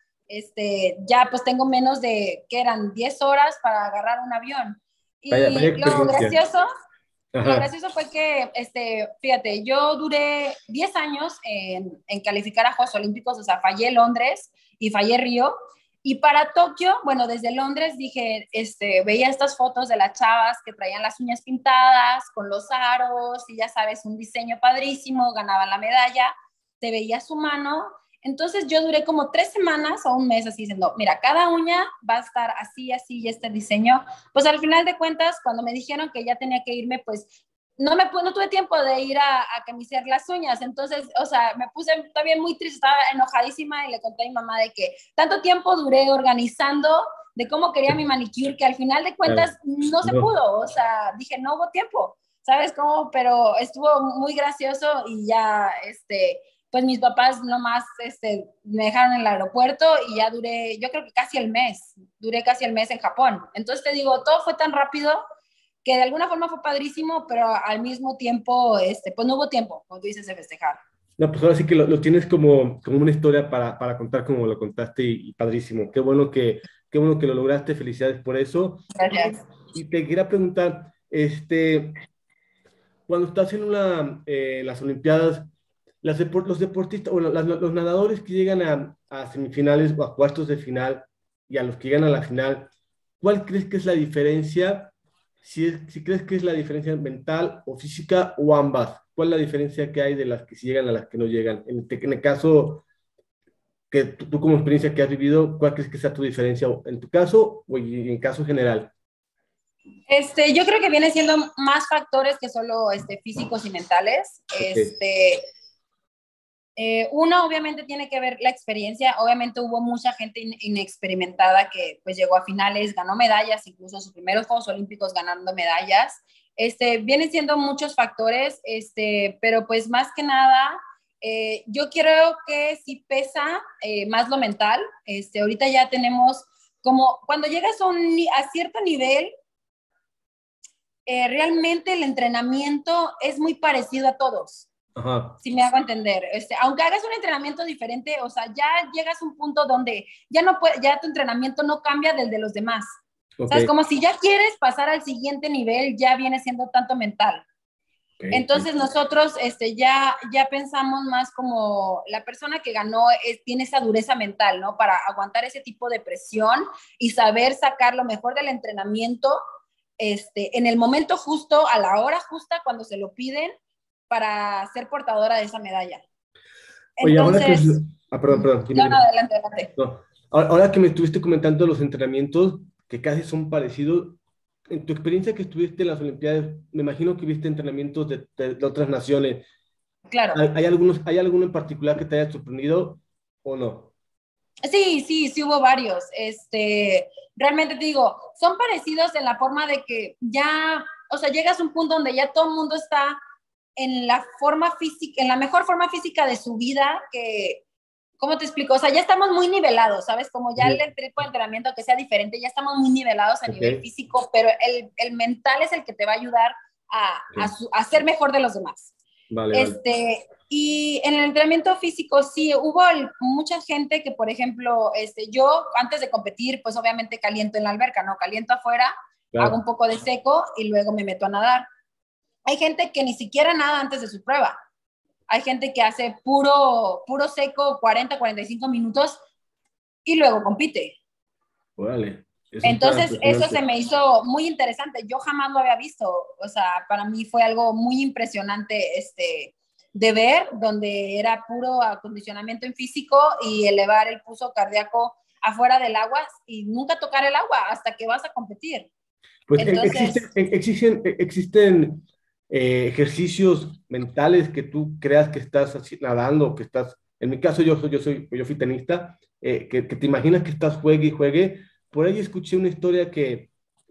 este, ya pues tengo menos de, ¿qué eran? diez horas para agarrar un avión. Vaya, vaya Y lo experiencia. gracioso, lo Ajá. gracioso fue que, este, fíjate, yo duré diez años en, en calificar a Juegos Olímpicos, o sea, fallé Londres y fallé Río, y para Tokio, bueno, desde Londres dije, este, veía estas fotos de las chavas que traían las uñas pintadas, con los aros, y ya sabes, un diseño padrísimo, ganaban la medalla, te veía su mano. Entonces yo duré como tres semanas o un mes así diciendo, mira, cada uña va a estar así, así, y este diseño. Pues al final de cuentas, cuando me dijeron que ya tenía que irme, pues no, me, no tuve tiempo de ir a, a camisear las uñas, entonces, o sea, me puse también muy triste, estaba enojadísima y le conté a mi mamá de que tanto tiempo duré organizando de cómo quería mi manicure, que al final de cuentas no se No. pudo, o sea, dije, no hubo tiempo, ¿sabes cómo? Pero estuvo muy gracioso y ya, este, pues mis papás nomás este, me dejaron en el aeropuerto y ya duré, yo creo que casi el mes, duré casi el mes en Japón. Entonces te digo, todo fue tan rápido que de alguna forma fue padrísimo, pero al mismo tiempo, este, pues no hubo tiempo, como tú dices, de festejar. No, pues ahora sí que lo, lo tienes como, como una historia para, para contar como lo contaste y, y padrísimo. Qué bueno que, qué bueno que lo lograste, felicidades por eso. Y, Gracias. y te quería preguntar, este, cuando estás en una, eh, las Olimpiadas, las depor- los deportistas, bueno, las- los nadadores que llegan a, a semifinales o a cuartos de final y a los que llegan a la final, ¿cuál crees que es la diferencia? Si, es- si crees que es la diferencia mental o física o ambas, ¿cuál es la diferencia que hay de las que sí llegan a las que no llegan? En, te- en el caso que tú, tú como experiencia que has vivido, ¿cuál crees que sea tu diferencia o en tu caso o y en caso general? Este, yo creo que viene siendo más factores que solo este, físicos y mentales. Ok, Este, eh, uno obviamente tiene que ver la experiencia, obviamente hubo mucha gente in inexperimentada que pues llegó a finales, ganó medallas, incluso sus primeros Juegos Olímpicos ganando medallas. Este, vienen siendo muchos factores, este, pero pues más que nada, eh, yo creo que sí pesa eh, más lo mental. Este, ahorita ya tenemos como cuando llegas a, un, a cierto nivel, eh, realmente el entrenamiento es muy parecido a todos. ajá, Si me hago entender, este, aunque hagas un entrenamiento diferente, o sea, ya llegas a un punto donde ya no puede, ya tu entrenamiento no cambia del de los demás. ok, ¿Sabes? Como si ya quieres pasar al siguiente nivel, ya viene siendo tanto mental. ok, ok. Entonces nosotros este, ya, ya pensamos más como la persona que ganó es, tiene esa dureza mental, ¿no? Para aguantar ese tipo de presión y saber sacar lo mejor del entrenamiento este, en el momento justo, a la hora justa, cuando se lo piden, para ser portadora de esa medalla. Oye, ahora que... Entonces, Ah, perdón, perdón, dime, no, no, dime. adelante, adelante. No. Ahora, ahora que me estuviste comentando los entrenamientos, que casi son parecidos, en tu experiencia que estuviste en las Olimpiadas, me imagino que viste entrenamientos de, de- de otras naciones. Claro. ¿Hay, hay algunos, hay alguno en particular que te haya sorprendido o no? Sí, sí, sí hubo varios. Este, realmente te digo, son parecidos en la forma de que ya, o sea, llegas a un punto donde ya todo el mundo está en la forma física, en la mejor forma física de su vida, que, ¿cómo te explico? O sea, ya estamos muy nivelados, ¿sabes? Como ya el Ujú. tipo de entrenamiento que sea diferente, ya estamos muy nivelados a nivel Ok, físico, pero el, el mental es el que te va a ayudar a, a, ok. su, a ser mejor de los demás. Vale, vale. Este, y en el entrenamiento físico sí, hubo el, mucha gente que, por ejemplo, este, yo antes de competir, pues obviamente caliento en la alberca, ¿no? Caliento afuera, hago un Claro. poco de seco y luego me meto a nadar. Hay gente que ni siquiera nada antes de su prueba. Hay gente que hace puro, puro seco cuarenta, cuarenta y cinco minutos y luego compite. Órale. Eso está Entonces, eso se impresionante. me hizo muy interesante. Yo jamás lo había visto. O sea, para mí fue algo muy impresionante este, de ver, donde era puro acondicionamiento en físico y elevar el pulso cardíaco afuera del agua y nunca tocar el agua hasta que vas a competir. Pues e- existen, Entonces, e- existen, e- existen eh, ejercicios mentales que tú creas que estás así nadando, que estás En mi caso, yo, soy- yo, soy, yo fui tenista, eh, que, que te imaginas que estás juegue y juegue. Por ahí escuché una historia que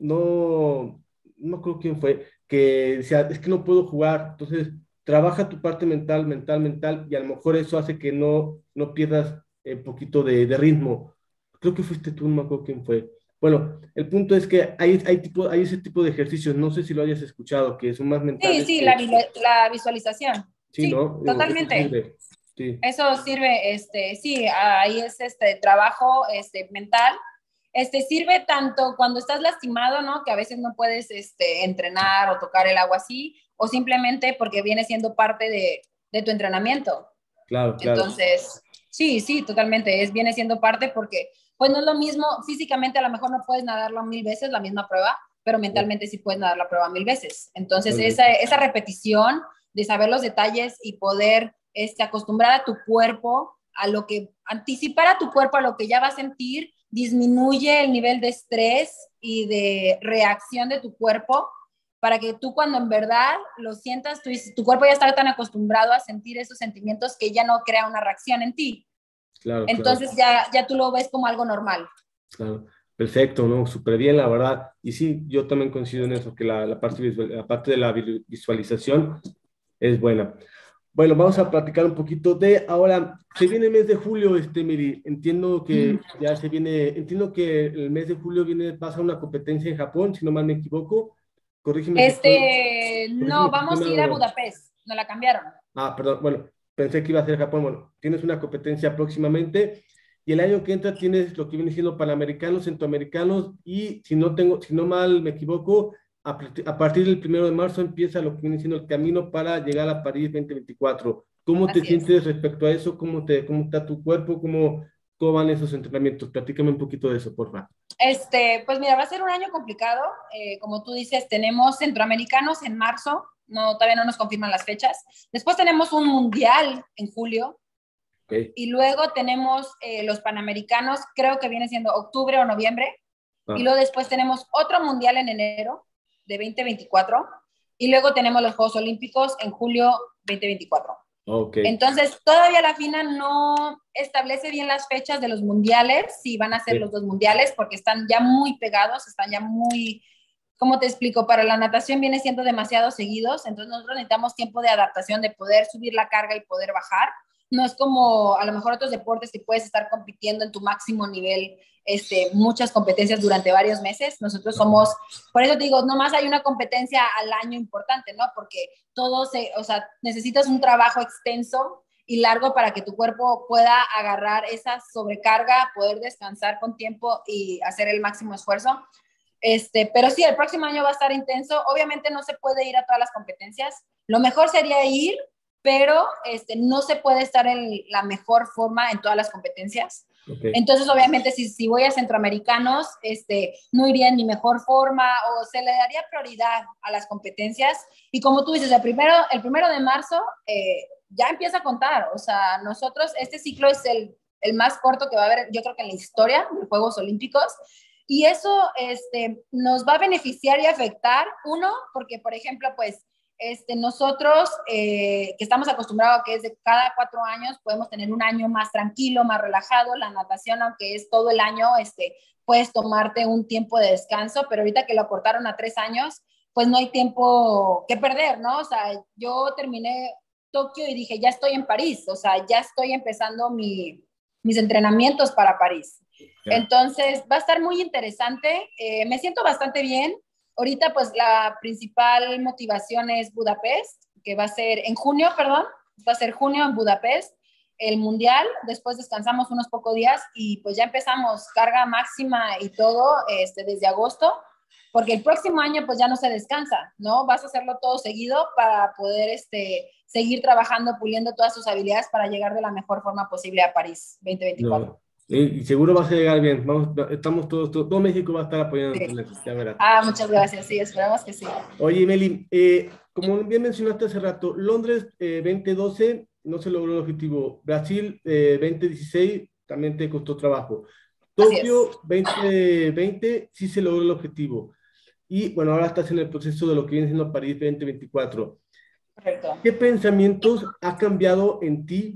no, no me acuerdo quién fue, que decía, es que no puedo jugar, entonces trabaja tu parte mental, mental, mental, y a lo mejor eso hace que no, no pierdas un poquito de, de ritmo. Creo que fuiste tú, no me acuerdo quién fue. Bueno, el punto es que hay, hay, tipo, hay ese tipo de ejercicios, no sé si lo hayas escuchado, que son más Sí, mentales sí, la, que, vi- la visualización. sí, Sí, ¿no? Digo, eso totalmente. sirve, sí, Eso sirve, este, sí, ahí es este trabajo este, mental. Este sirve tanto cuando estás lastimado, ¿no? Que a veces no puedes este, entrenar o tocar el agua así, o simplemente porque viene siendo parte de, de tu entrenamiento. claro, claro, Entonces, sí, sí, totalmente, es, viene siendo parte porque, pues no es lo mismo, físicamente a lo mejor no puedes nadarlo mil veces, la misma prueba, pero sí, mentalmente sí puedes nadar la prueba mil veces. Entonces, esa, totalmente. esa repetición de saber los detalles y poder este, acostumbrar a tu cuerpo a lo que, anticipar a tu cuerpo a lo que ya va a sentir, disminuye el nivel de estrés y de reacción de tu cuerpo para que tú cuando en verdad lo sientas, tu, tu cuerpo ya está tan acostumbrado a sentir esos sentimientos que ya no crea una reacción en ti. Claro, claro, Entonces ya, ya tú lo ves como algo normal. claro. Perfecto, ¿no? Súper bien, la verdad. Y sí, yo también coincido en eso, que la, la parte, visual- la parte de la vi- visualización es buena. Bueno, vamos a platicar un poquito de ahora. Se viene el mes de julio, este, Miri. Entiendo que ya se viene, entiendo que el mes de julio viene, vas a una competencia en Japón, si no mal me equivoco. Corrígeme si estoy, Este, no, corrígeme si estoy vamos a mal ir o a no. Budapest, nos la cambiaron. Ah, perdón, bueno, pensé que iba a ser Japón. Bueno, tienes una competencia próximamente y el año que entra tienes lo que viene siendo Panamericanos, Centroamericanos y si no tengo, si no mal me equivoco, a, part- a partir del primero de marzo empieza lo que viene siendo el camino para llegar a París dos mil veinticuatro. ¿Cómo te Así es. sientes respecto a eso? ¿Cómo te, cómo está tu cuerpo? ¿Cómo, cómo van esos entrenamientos? Platícame un poquito de eso, por favor. Este, pues mira, va a ser un año complicado. Eh, como tú dices, tenemos centroamericanos en marzo, no, todavía no nos confirman las fechas. Después tenemos un mundial en julio Ok. y luego tenemos eh, los panamericanos, creo que viene siendo octubre o noviembre. Y Ah, luego después tenemos otro mundial en enero de dos mil veinticuatro y luego tenemos los Juegos Olímpicos en julio dos mil veinticuatro. ok. Entonces, todavía la FINA no establece bien las fechas de los mundiales, si van a ser los Sí, dos mundiales, porque están ya muy pegados, están ya muy, ¿cómo te explico? Para la natación viene siendo demasiado seguidos, entonces nosotros necesitamos tiempo de adaptación, de poder subir la carga y poder bajar. No es como a lo mejor otros deportes que puedes estar compitiendo en tu máximo nivel, este, muchas competencias durante varios meses. Nosotros somos, por eso te digo, nomás hay una competencia al año importante, ¿no? Porque todo se, o sea, necesitas un trabajo extenso y largo para que tu cuerpo pueda agarrar esa sobrecarga, poder descansar con tiempo y hacer el máximo esfuerzo. Este, pero sí, el próximo año va a estar intenso. Obviamente no se puede ir a todas las competencias. Lo mejor sería ir, pero este, no se puede estar en la mejor forma en todas las competencias. ok. Entonces, obviamente, si, si voy a centroamericanos, este, no iría en mi mejor forma o se le daría prioridad a las competencias. Y como tú dices, el primero, el primero de marzo eh, ya empieza a contar. O sea, nosotros, este ciclo es el, el más corto que va a haber, yo creo que en la historia de Juegos Olímpicos. Y eso este, nos va a beneficiar y afectar, uno, porque, por ejemplo, pues este, nosotros eh, que estamos acostumbrados a que es de cada cuatro años, podemos tener un año más tranquilo, más relajado. La natación, aunque es todo el año, este, puedes tomarte un tiempo de descanso, pero ahorita que lo acortaron a tres años, pues no hay tiempo que perder, ¿no? O sea, yo terminé Tokio y dije, ya estoy en París, o sea, ya estoy empezando mi, mis entrenamientos para París. Ya. Entonces, va a estar muy interesante. Eh, me siento bastante bien. Ahorita, pues, la principal motivación es Budapest, que va a ser en junio, perdón, va a ser junio en Budapest, el Mundial. Después descansamos unos pocos días y pues ya empezamos carga máxima y todo este, desde agosto, porque el próximo año pues ya no se descansa, ¿no? Vas a hacerlo todo seguido para poder este, seguir trabajando, puliendo todas tus habilidades para llegar de la mejor forma posible a París dos mil veinticuatro. No. Y, y seguro vas a llegar bien. Vamos, estamos todos, todo, todo México va a estar apoyándote Sí. en eso, ya verás. Ah, muchas gracias. Sí, esperamos que sí. Oye, Meli, eh, como bien mencionaste hace rato, Londres eh, dos mil doce no se logró el objetivo. Brasil eh, dos mil dieciséis también te costó trabajo. Así es. Tokio dos mil veinte sí se logró el objetivo. Y bueno, ahora estás en el proceso de lo que viene siendo París dos mil veinticuatro. Correcto. ¿Qué pensamientos ha cambiado en ti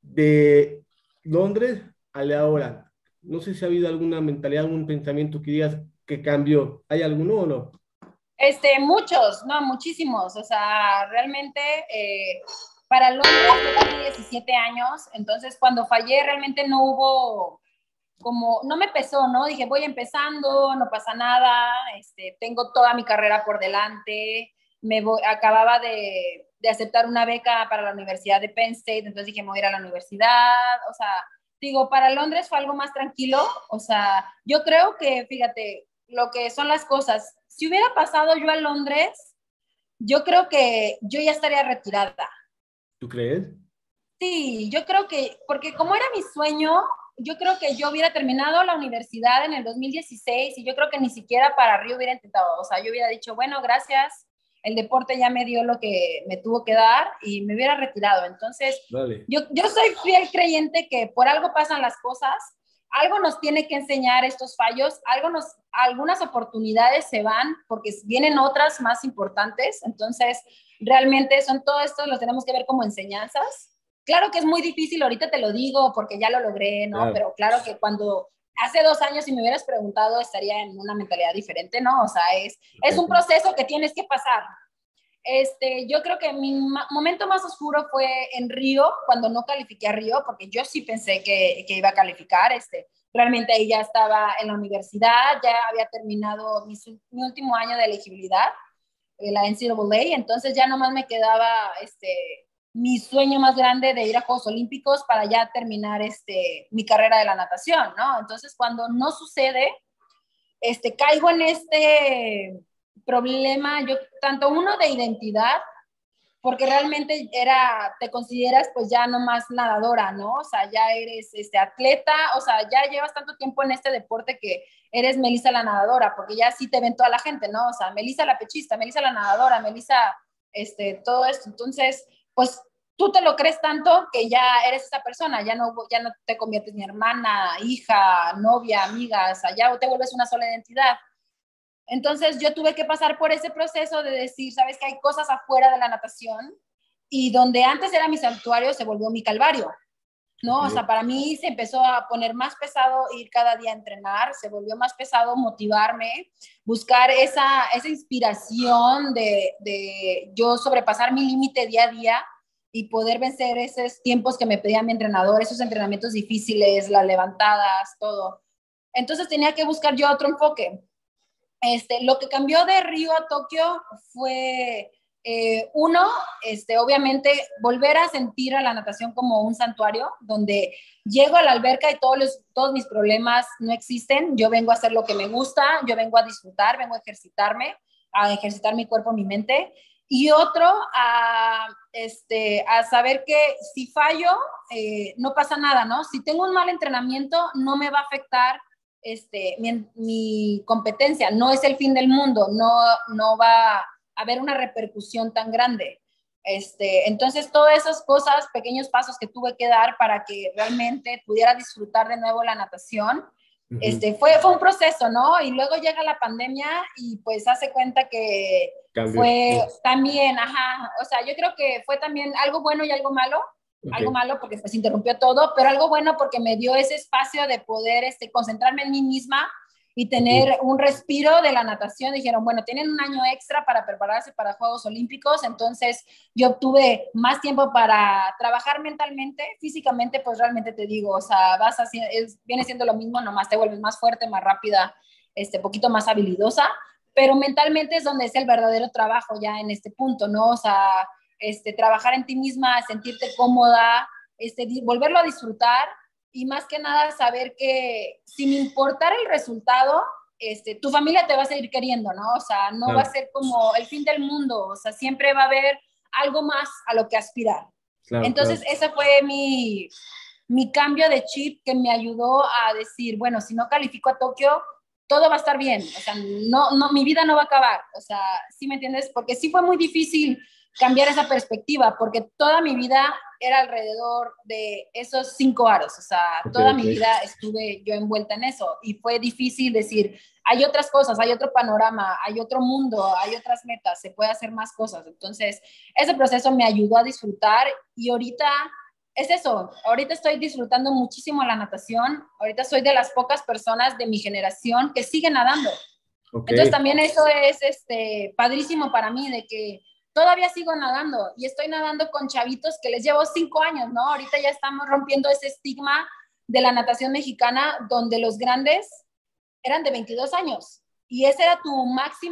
de Londres a la ahora. No sé si ha habido alguna mentalidad, algún pensamiento que digas que cambió. ¿Hay alguno o no? Este, muchos, no, muchísimos. O sea, realmente eh, para Londres yo tenía diecisiete años, entonces cuando fallé realmente no hubo como, no me pesó, ¿no? Dije, voy empezando, no pasa nada, este, tengo toda mi carrera por delante, me voy, acababa de, de aceptar una beca para la Universidad de Penn State, entonces dije, me voy a ir a la universidad, o sea, digo, para Londres fue algo más tranquilo, o sea, yo creo que, fíjate, lo que son las cosas, si hubiera pasado yo a Londres, yo creo que yo ya estaría retirada. ¿Tú crees? Sí, yo creo que, porque como era mi sueño, yo creo que yo hubiera terminado la universidad en el dos mil dieciséis y yo creo que ni siquiera para Río hubiera intentado, o sea, yo hubiera dicho, bueno, gracias, el deporte ya me dio lo que me tuvo que dar y me hubiera retirado. Entonces, Vale. yo, yo soy fiel creyente que por algo pasan las cosas, algo nos tiene que enseñar estos fallos, algo nos, algunas oportunidades se van porque vienen otras más importantes, entonces realmente son todo esto, lo tenemos que ver como enseñanzas. Claro que es muy difícil, ahorita te lo digo porque ya lo logré, ¿no? Claro. Pero claro que cuando hace dos años si me hubieras preguntado estaría en una mentalidad diferente, ¿no? O sea, es, es un proceso que tienes que pasar. Este, yo creo que mi ma momento más oscuro fue en Río, cuando no califiqué a Río, porque yo sí pensé que, que iba a calificar. Este, realmente ahí ya estaba en la universidad, ya había terminado mi, mi último año de elegibilidad, eh, la N C A A, entonces ya nomás me quedaba este, mi sueño más grande de ir a Juegos Olímpicos para ya terminar este, mi carrera de la natación, ¿no? Entonces cuando no sucede, este, caigo en este problema, yo, tanto uno de identidad, porque realmente era, te consideras pues ya no más nadadora, ¿no? O sea, ya eres este, atleta, o sea, ya llevas tanto tiempo en este deporte que eres Melissa la nadadora, porque ya sí te ven toda la gente, ¿no? O sea, Melissa la pechista, Melissa la nadadora, Melissa, este, todo esto. Entonces, pues tú te lo crees tanto que ya eres esa persona, ya no, ya no te conviertes ni hermana, hija, novia, amiga, o sea, ya te vuelves una sola identidad. Entonces yo tuve que pasar por ese proceso de decir, sabes que hay cosas afuera de la natación y donde antes era mi santuario se volvió mi calvario, ¿no? O Okay. sea, para mí se empezó a poner más pesado ir cada día a entrenar, se volvió más pesado motivarme, buscar esa, esa inspiración de, de yo sobrepasar mi límite día a día y poder vencer esos tiempos que me pedía mi entrenador, esos entrenamientos difíciles, las levantadas, todo. Entonces tenía que buscar yo otro enfoque. Este, lo que cambió de Río a Tokio fue, eh, uno, este, obviamente, volver a sentir a la natación como un santuario, donde llego a la alberca y todos, los, todos mis problemas no existen. Yo vengo a hacer lo que me gusta, yo vengo a disfrutar, vengo a ejercitarme, a ejercitar mi cuerpo, mi mente. Y otro, a, este, a saber que si fallo, eh, no pasa nada, ¿no? Si tengo un mal entrenamiento, no me va a afectar este, mi, mi, competencia, no es el fin del mundo, no, no va a haber una repercusión tan grande. Este, entonces, todas esas cosas, pequeños pasos que tuve que dar para que realmente pudiera disfrutar de nuevo la natación, uh-huh. este, fue, fue un proceso, ¿no? Y luego llega la pandemia y pues hace cuenta que Cambió. fue también, ajá, o sea, yo creo que fue también algo bueno y algo malo. Okay. Algo malo porque pues interrumpió todo, pero algo bueno porque me dio ese espacio de poder este, concentrarme en mí misma y tener okay. un respiro de la natación. Dijeron, bueno, tienen un año extra para prepararse para Juegos Olímpicos, entonces yo obtuve más tiempo para trabajar mentalmente, físicamente, pues realmente te digo, o sea, vas así, es, viene siendo lo mismo, nomás te vuelves más fuerte, más rápida, este, poquito más habilidosa, pero mentalmente es donde es el verdadero trabajo ya en este punto, ¿no? O sea, Este, trabajar en ti misma, sentirte cómoda, este, volverlo a disfrutar y más que nada saber que sin importar el resultado, este, tu familia te va a seguir queriendo, ¿no? O sea, no claro. va a ser como el fin del mundo, o sea, siempre va a haber algo más a lo que aspirar. Claro, Entonces, claro. ese fue mi, mi cambio de chip que me ayudó a decir, bueno, si no califico a Tokio, todo va a estar bien, o sea, no, no, mi vida no va a acabar, o sea, ¿sí me entiendes? Porque sí fue muy difícil cambiar esa perspectiva, porque toda mi vida era alrededor de esos cinco aros, o sea, okay, toda okay. mi vida estuve yo envuelta en eso, y fue difícil decir, hay otras cosas, hay otro panorama, hay otro mundo, hay otras metas, se puede hacer más cosas, entonces ese proceso me ayudó a disfrutar, y ahorita es eso, ahorita estoy disfrutando muchísimo la natación, ahorita soy de las pocas personas de mi generación que siguen nadando. Okay. Entonces también eso es este, padrísimo para mí, de que todavía sigo nadando y estoy nadando con chavitos que les llevo cinco años, ¿no? Ahorita ya estamos rompiendo ese estigma de la natación mexicana donde los grandes eran de veintidós años y ese era tu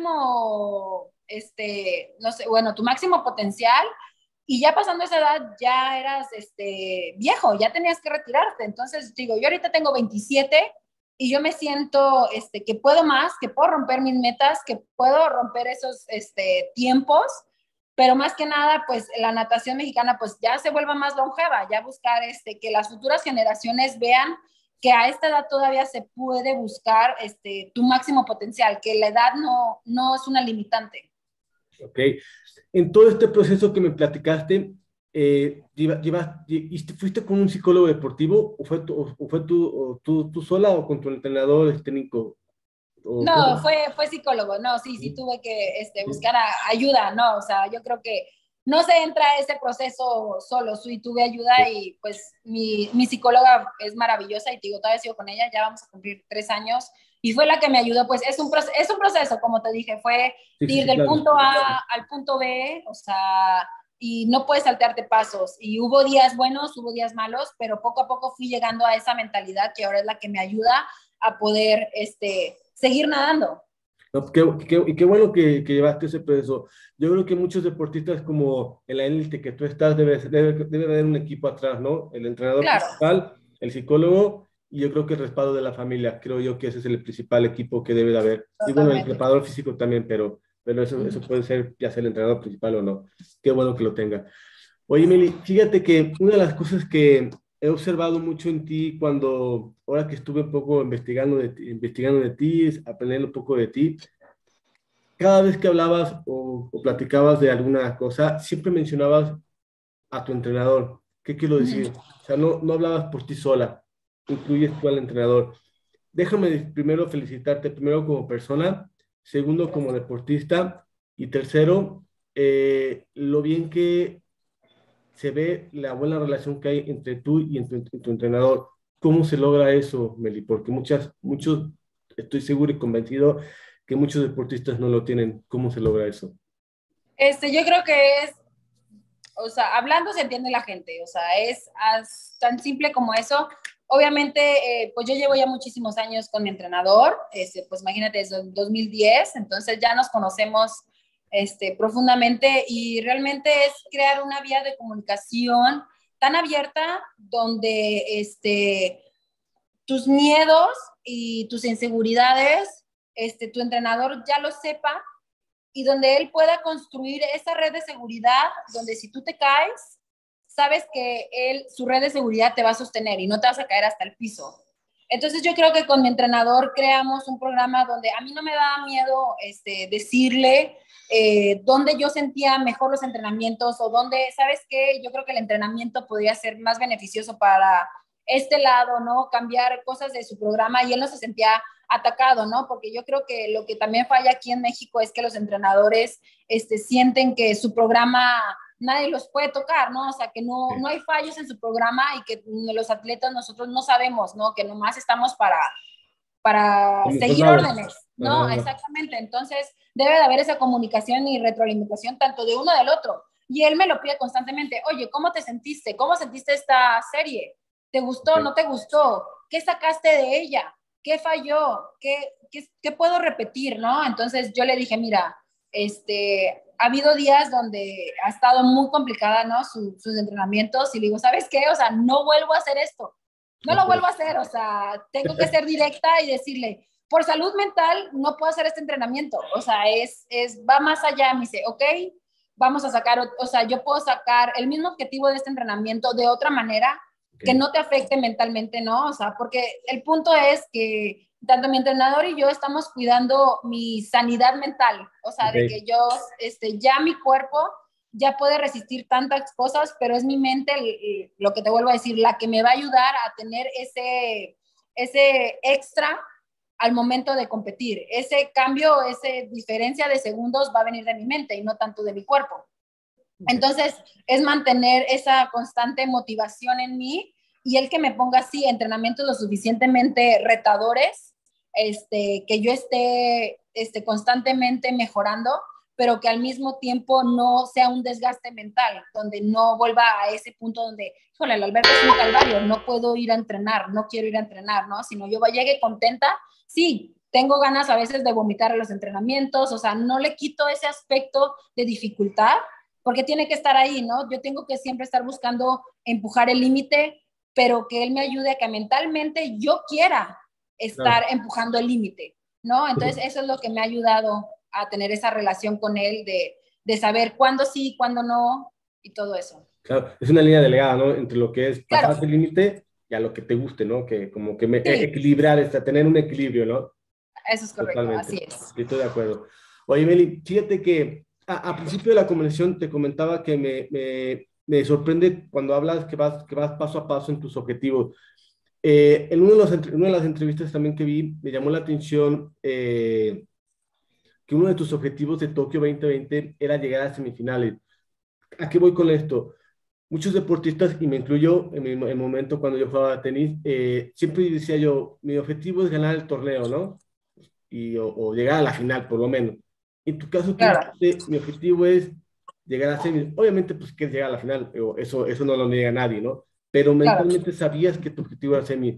máximo, este, no sé, bueno, tu máximo potencial. Y ya pasando esa edad, ya eras este, viejo, ya tenías que retirarte. Entonces, digo, yo ahorita tengo veintisiete y yo me siento este, que puedo más, que puedo romper mis metas, que puedo romper esos este, tiempos, pero más que nada, pues la natación mexicana pues ya se vuelva más longeva, ya buscar este, que las futuras generaciones vean que a esta edad todavía se puede buscar este, tu máximo potencial, que la edad no, no es una limitante. Ok. En todo este proceso que me platicaste, eh, llevas, llevas, ¿fuiste con un psicólogo deportivo o fue, tu, o fue tu, o tú, tú sola o con tu entrenador técnico? ¿O no, fue, fue psicólogo, no, sí, sí tuve que este, buscar a, ayuda, no, o sea, yo creo que no se entra a ese proceso solo, sí tuve ayuda y pues mi, mi psicóloga es maravillosa y te digo, todavía sigo con ella, ya vamos a cumplir tres años y fue la que me ayudó, pues es un, es un proceso, como te dije, fue sí, ir sí, del claro, punto A claro. al punto B, o sea, y no puedes saltarte pasos, y hubo días buenos, hubo días malos, pero poco a poco fui llegando a esa mentalidad que ahora es la que me ayuda a poder, este, seguir nadando. No, qué, qué, y qué bueno que, que llevaste ese proceso. Yo creo que muchos deportistas como en la élite que tú estás, debe, debe, debe haber un equipo atrás, ¿no? El entrenador claro. principal, el psicólogo y yo creo que el respaldo de la familia. Creo yo que ese es el principal equipo que debe de haber. Totalmente. Y bueno, el preparador físico también, pero, pero eso, uh-huh. eso puede ser ya sea el entrenador principal o no. Qué bueno que lo tenga. Oye, Meli, fíjate que una de las cosas que he observado mucho en ti cuando, ahora que estuve un poco investigando de ti, investigando de ti, aprendiendo un poco de ti, cada vez que hablabas o, o platicabas de alguna cosa, siempre mencionabas a tu entrenador. ¿Qué quiero decir? O sea, no, no hablabas por ti sola, incluyes tú al entrenador. Déjame primero felicitarte, primero como persona, segundo como deportista y tercero, eh, lo bien que se ve la buena relación que hay entre tú y entre, entre tu entrenador. ¿Cómo se logra eso, Meli? Porque muchas, muchos, estoy seguro y convencido que muchos deportistas no lo tienen. ¿Cómo se logra eso? Este, yo creo que es, o sea, hablando se entiende la gente, o sea, es as, tan simple como eso. Obviamente, eh, pues yo llevo ya muchísimos años con mi entrenador, este, pues imagínate, desde el dos mil diez, entonces ya nos conocemos este, profundamente y realmente es crear una vía de comunicación tan abierta donde este, tus miedos y tus inseguridades, este, tu entrenador ya lo sepa y donde él pueda construir esa red de seguridad donde si tú te caes, sabes que él, su red de seguridad te va a sostener y no te vas a caer hasta el piso. Entonces yo creo que con mi entrenador creamos un programa donde a mí no me da miedo este, decirle eh, dónde yo sentía mejor los entrenamientos o dónde, ¿sabes qué? Yo creo que el entrenamiento podría ser más beneficioso para este lado, ¿no? Cambiar cosas de su programa y él no se sentía atacado, ¿no? Porque yo creo que lo que también falla aquí en México es que los entrenadores este, sienten que su programa nadie los puede tocar, ¿no? O sea, que no, no hay fallos en su programa y que los atletas nosotros no sabemos, ¿no? Que nomás estamos para, para seguir órdenes, ¿no? Ajá. Exactamente. Entonces, debe de haber esa comunicación y retroalimentación tanto de uno del otro. Y él me lo pide constantemente, oye, ¿cómo te sentiste? ¿Cómo sentiste esta serie? ¿Te gustó? ¿No te gustó? ¿Qué sacaste de ella? ¿Qué falló? ¿Qué, qué, qué puedo repetir, no? Entonces yo le dije, mira, este, ha habido días donde ha estado muy complicada, ¿no? Su, sus entrenamientos y le digo, ¿sabes qué? O sea, no vuelvo a hacer esto. No lo vuelvo a hacer, o sea, tengo que ser directa y decirle, por salud mental no puedo hacer este entrenamiento. O sea, es, es, va más allá. Me dice, ok, vamos a sacar, o sea, yo puedo sacar el mismo objetivo de este entrenamiento de otra manera, que no te afecte mentalmente, ¿no? O sea, porque el punto es que tanto mi entrenador y yo estamos cuidando mi sanidad mental, o sea, okay. de que yo, este, ya mi cuerpo ya puede resistir tantas cosas, pero es mi mente, lo que te vuelvo a decir, la que me va a ayudar a tener ese, ese extra al momento de competir. Ese cambio, esa diferencia de segundos va a venir de mi mente y no tanto de mi cuerpo. Entonces, es mantener esa constante motivación en mí y el que me ponga así entrenamientos lo suficientemente retadores, este, que yo esté este, constantemente mejorando, pero que al mismo tiempo no sea un desgaste mental, donde no vuelva a ese punto donde, híjole, el albergue es un calvario, no puedo ir a entrenar, no quiero ir a entrenar, ¿no? Sino yo llegue contenta, sí, tengo ganas a veces de vomitar a los entrenamientos, o sea, no le quito ese aspecto de dificultad, porque tiene que estar ahí, ¿no? Yo tengo que siempre estar buscando empujar el límite, pero que él me ayude a que mentalmente yo quiera estar claro. empujando el límite, ¿no? Entonces, eso es lo que me ha ayudado a tener esa relación con él de, de saber cuándo sí, cuándo no, y todo eso. Claro, es una línea delgada, ¿no? Entre lo que es pasar claro. el límite y a lo que te guste, ¿no? Que como que me, sí. equilibrar, esta, tener un equilibrio, ¿no? Eso es correcto, Totalmente. Así es. Estoy de acuerdo. Oye, Meli, fíjate que a, a principio de la conversación te comentaba que me, me, me sorprende cuando hablas que vas, que vas paso a paso en tus objetivos. Eh, en, uno de los, en una de las entrevistas también que vi, me llamó la atención eh, que uno de tus objetivos de Tokio veinte veinte era llegar a semifinales. ¿A qué voy con esto? Muchos deportistas, y me incluyo en el, el momento cuando yo jugaba tenis, eh, siempre decía yo, mi objetivo es ganar el torneo, ¿no? Y, o, o llegar a la final, por lo menos. En tu caso, tú Claro. dijiste, mi objetivo es llegar a semis. Obviamente, pues, quieres llegar a la final, pero eso, eso no lo niega nadie, ¿no? Pero mentalmente Claro. sabías que tu objetivo era semis.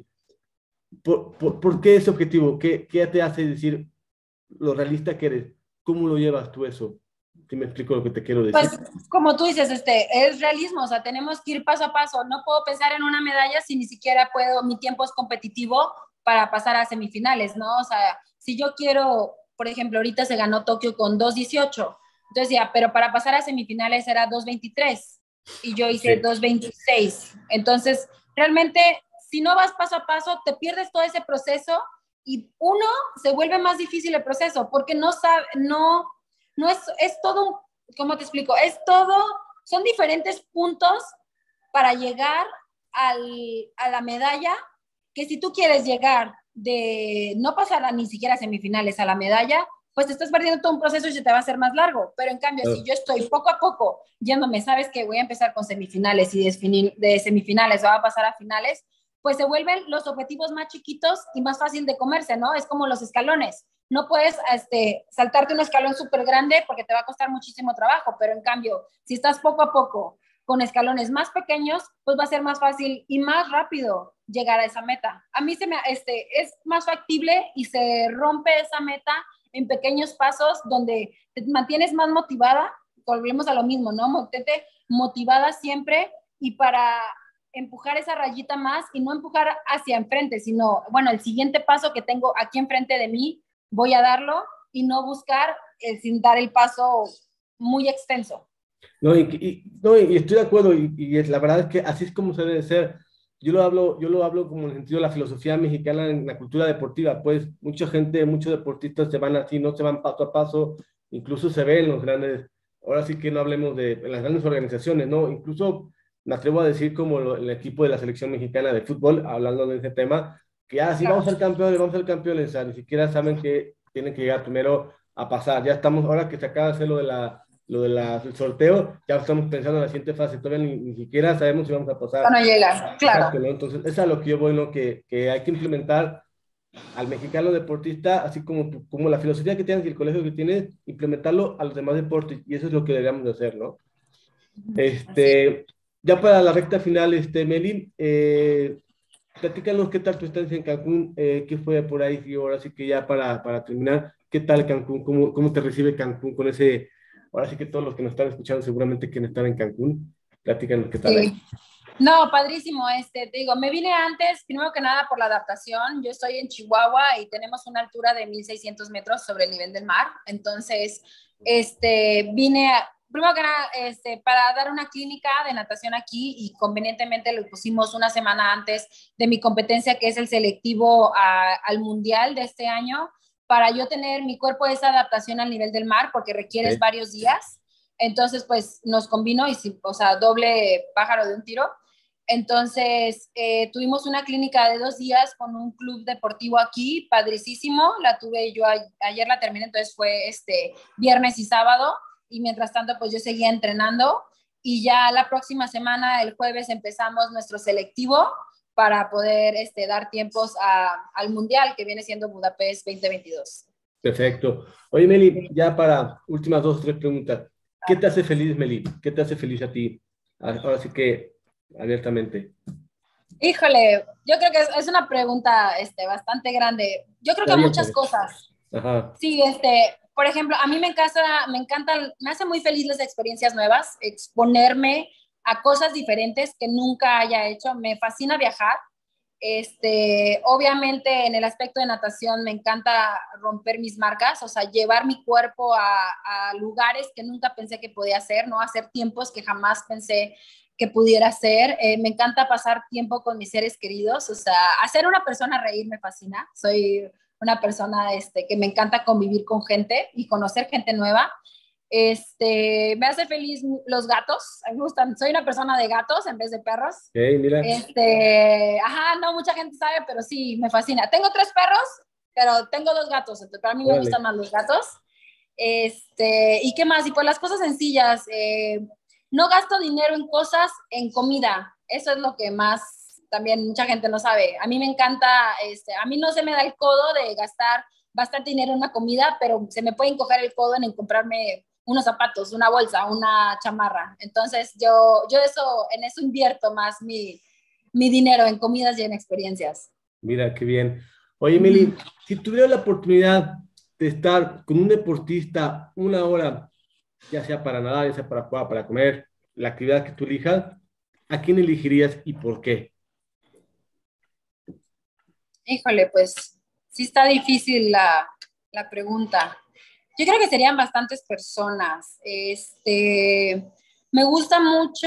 ¿Por, por, por qué ese objetivo? ¿Qué, ¿Qué te hace decir lo realista que eres? ¿Cómo lo llevas tú eso? Si me explico lo que te quiero decir. Pues, como tú dices, este, es realismo, o sea, tenemos que ir paso a paso. No puedo pensar en una medalla si ni siquiera puedo, mi tiempo es competitivo para pasar a semifinales, ¿no? O sea, si yo quiero, por ejemplo, ahorita se ganó Tokio con dos dieciocho, entonces ya, pero para pasar a semifinales era dos veintitrés y yo hice sí. dos veintiséis. Entonces, realmente, si no vas paso a paso, te pierdes todo ese proceso y uno, se vuelve más difícil el proceso porque no sabe, no, no es, es todo un, ¿cómo te explico? Es todo, son diferentes puntos para llegar al, a la medalla, que si tú quieres llegar de no pasar a ni siquiera semifinales a la medalla, pues te estás perdiendo todo un proceso y se te va a hacer más largo. Pero en cambio, si yo estoy poco a poco yéndome, sabes que voy a empezar con semifinales y de, de semifinales va a pasar a finales, pues se vuelven los objetivos más chiquitos y más fácil de comerse, ¿no? Es como los escalones. No puedes este, saltarte un escalón súper grande porque te va a costar muchísimo trabajo, pero en cambio, si estás poco a poco con escalones más pequeños, pues va a ser más fácil y más rápido llegar a esa meta. A mí se me, este, es más factible y se rompe esa meta en pequeños pasos donde te mantienes más motivada, volvemos a lo mismo, ¿no? Mantente motivada siempre y para empujar esa rayita más y no empujar hacia enfrente, sino, bueno, el siguiente paso que tengo aquí enfrente de mí, voy a darlo y no buscar eh, sin dar el paso muy extenso. No, y, y, no, y estoy de acuerdo, y, y es, la verdad es que así es como se debe ser. Yo lo hablo, yo lo hablo como en el sentido de la filosofía mexicana en la cultura deportiva, pues mucha gente, muchos deportistas se van así, no se van paso a paso, incluso se ven en los grandes, ahora sí que no hablemos de en las grandes organizaciones, ¿no? Incluso me atrevo a decir como lo, el equipo de la selección mexicana de fútbol, hablando de ese tema, que ah, sí, vamos al campeón, vamos al campeón, o sea, ni siquiera saben que tienen que llegar primero a pasar. Ya estamos, ahora que se acaba de hacer lo de la lo del sorteo, ya estamos pensando en la siguiente fase, todavía ni, ni siquiera sabemos si vamos a pasar. Bueno, llega, claro. Exacto, ¿no? Entonces, eso es a lo que yo voy, ¿no? Que, que hay que implementar al mexicano deportista, así como, como la filosofía que tienes y el colegio que tienes, implementarlo a los demás deportes, y eso es lo que deberíamos de hacer, ¿no? Este, ya para la recta final, este, Meli, eh, platícanos qué tal tu estancia en Cancún, eh, qué fue por ahí, y ahora sí que ya para, para terminar, ¿qué tal Cancún? ¿Cómo, cómo te recibe Cancún con ese... Ahora sí que todos los que nos están escuchando seguramente quieren estar en Cancún. Platícanos qué tal sí. ahí. No, padrísimo. Este, te digo, me vine antes, primero que nada por la adaptación. Yo estoy en Chihuahua y tenemos una altura de mil seiscientos metros sobre el nivel del mar. Entonces, este, vine, a, primero que nada, este, para dar una clínica de natación aquí y convenientemente lo pusimos una semana antes de mi competencia, que es el selectivo a, al mundial de este año, para yo tener mi cuerpo esa adaptación al nivel del mar, porque requieres sí. varios días. Entonces, pues, nos combinó y, o sea, doble pájaro de un tiro. Entonces, eh, tuvimos una clínica de dos días con un club deportivo aquí, padricísimo. La tuve yo, a, ayer la terminé, entonces fue este viernes y sábado. Y mientras tanto, pues, yo seguía entrenando. y ya la próxima semana, el jueves, empezamos nuestro selectivo para poder este, dar tiempos a, al Mundial, que viene siendo Budapest veinte veintidós. Perfecto. Oye, Meli, ya para últimas dos o tres preguntas. ¿Qué te hace feliz, Meli? ¿Qué te hace feliz a ti? Ahora sí que, abiertamente. Híjole, yo creo que es, es una pregunta este, bastante grande. Yo creo que muchas Abiertamente. cosas. Ajá. Sí, este, por ejemplo, a mí me encanta, me encantan, me hace muy feliz las experiencias nuevas, exponerme a cosas diferentes que nunca haya hecho. Me fascina viajar. Este, obviamente en el aspecto de natación me encanta romper mis marcas, o sea, llevar mi cuerpo a, a lugares que nunca pensé que podía hacer, ¿no? Hacer tiempos que jamás pensé que pudiera hacer. Eh, me encanta pasar tiempo con mis seres queridos, o sea, hacer una persona reír me fascina. Soy una persona este, que me encanta convivir con gente y conocer gente nueva. Este, me hace feliz los gatos, a mí me gustan, soy una persona de gatos en vez de perros. Ok, mira. Este, ajá, no mucha gente sabe, pero sí, me fascina. Tengo tres perros, pero tengo dos gatos, entonces para mí me Órale. gustan más los gatos. Este, ¿y qué más? Y pues las cosas sencillas, eh, no gasto dinero en cosas, en comida, eso es lo que más también mucha gente no sabe. A mí me encanta, este, a mí no se me da el codo de gastar bastante dinero en una comida, pero se me puede encoger el codo en, en comprarme unos zapatos, una bolsa, una chamarra. Entonces yo, yo eso, en eso invierto más mi, mi dinero, en comidas y en experiencias. Mira, qué bien. Oye, Ujú. Meli, si tuviera la oportunidad de estar con un deportista una hora, ya sea para nadar, ya sea para jugar, para comer, la actividad que tú elijas, ¿a quién elegirías y por qué? Híjole, pues sí está difícil la, la pregunta. Yo creo que serían bastantes personas. Este, me gusta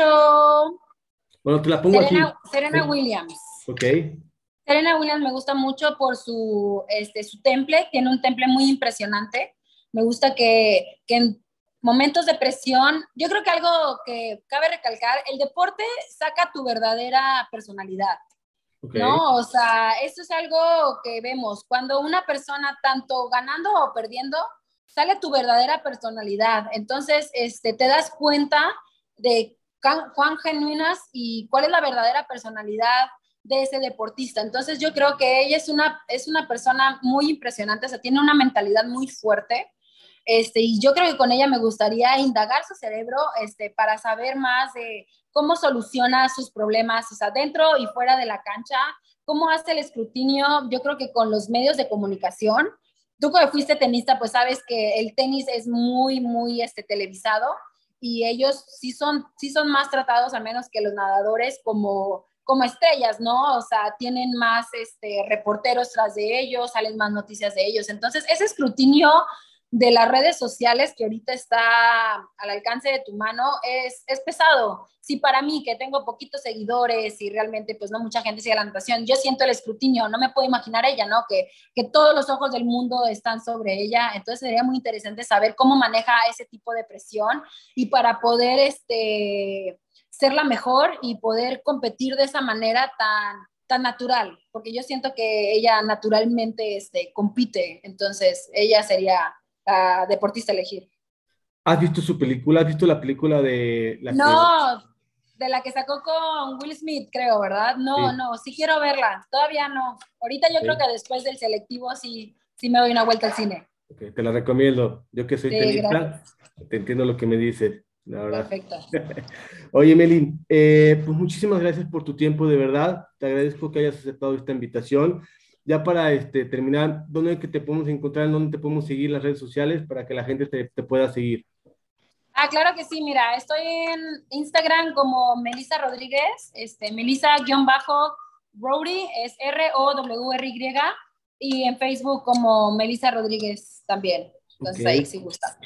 mucho Bueno, te la pongo así. Serena, Serena ¿Sí? Williams. Ok, Serena Williams me gusta mucho por su, este, su temple, tiene un temple muy impresionante. Me gusta que, que en momentos de presión, yo creo que algo que cabe recalcar, el deporte saca tu verdadera personalidad. ok. ¿No? O sea, eso es algo que vemos. Cuando una persona, tanto ganando o perdiendo, sale tu verdadera personalidad. Entonces, este, te das cuenta de cuán, cuán genuinas y cuál es la verdadera personalidad de ese deportista. Entonces, yo creo que ella es una, es una persona muy impresionante, o sea, tiene una mentalidad muy fuerte. Este, y yo creo que con ella me gustaría indagar su cerebro este, para saber más de cómo soluciona sus problemas, o sea, dentro y fuera de la cancha, cómo hace el escrutinio, yo creo que con los medios de comunicación. Tú que fuiste tenista, pues sabes que el tenis es muy, muy este, televisado y ellos sí son, sí son más tratados, al menos que los nadadores, como, como estrellas, ¿no? O sea, tienen más este, reporteros tras de ellos, salen más noticias de ellos. Entonces, ese escrutinio de las redes sociales que ahorita está al alcance de tu mano es, es pesado. Si para mí, que tengo poquitos seguidores y realmente pues no mucha gente sigue la natación, yo siento el escrutinio, no me puedo imaginar ella, ¿no? Que, que todos los ojos del mundo están sobre ella, entonces sería muy interesante saber cómo maneja ese tipo de presión y para poder este, ser la mejor y poder competir de esa manera tan, tan natural, porque yo siento que ella naturalmente este, compite, entonces ella sería la deportista elegir. ¿Has visto su película? ¿Has visto la película de la que... No, de la que sacó con Will Smith, creo, ¿verdad? No, Sí, no, sí quiero verla, todavía no. Ahorita yo creo ok, que después del selectivo sí, sí me doy una vuelta al cine. ok, te la recomiendo. Yo que soy Sí, tenista, gracias. te entiendo lo que me dices, la verdad. Perfecto. Oye, Meli, eh, pues muchísimas gracias por tu tiempo, de verdad. Te agradezco que hayas aceptado esta invitación. Ya para este, terminar, ¿dónde es que te podemos encontrar? ¿Dónde te podemos seguir en las redes sociales para que la gente te, te pueda seguir? Ah, claro que sí, mira, estoy en Instagram como Melissa Rodríguez, este, Melissa-Rowdy, es R O W R Y, y en Facebook como Melissa Rodríguez también. Ok. Entonces ahí sí gusta.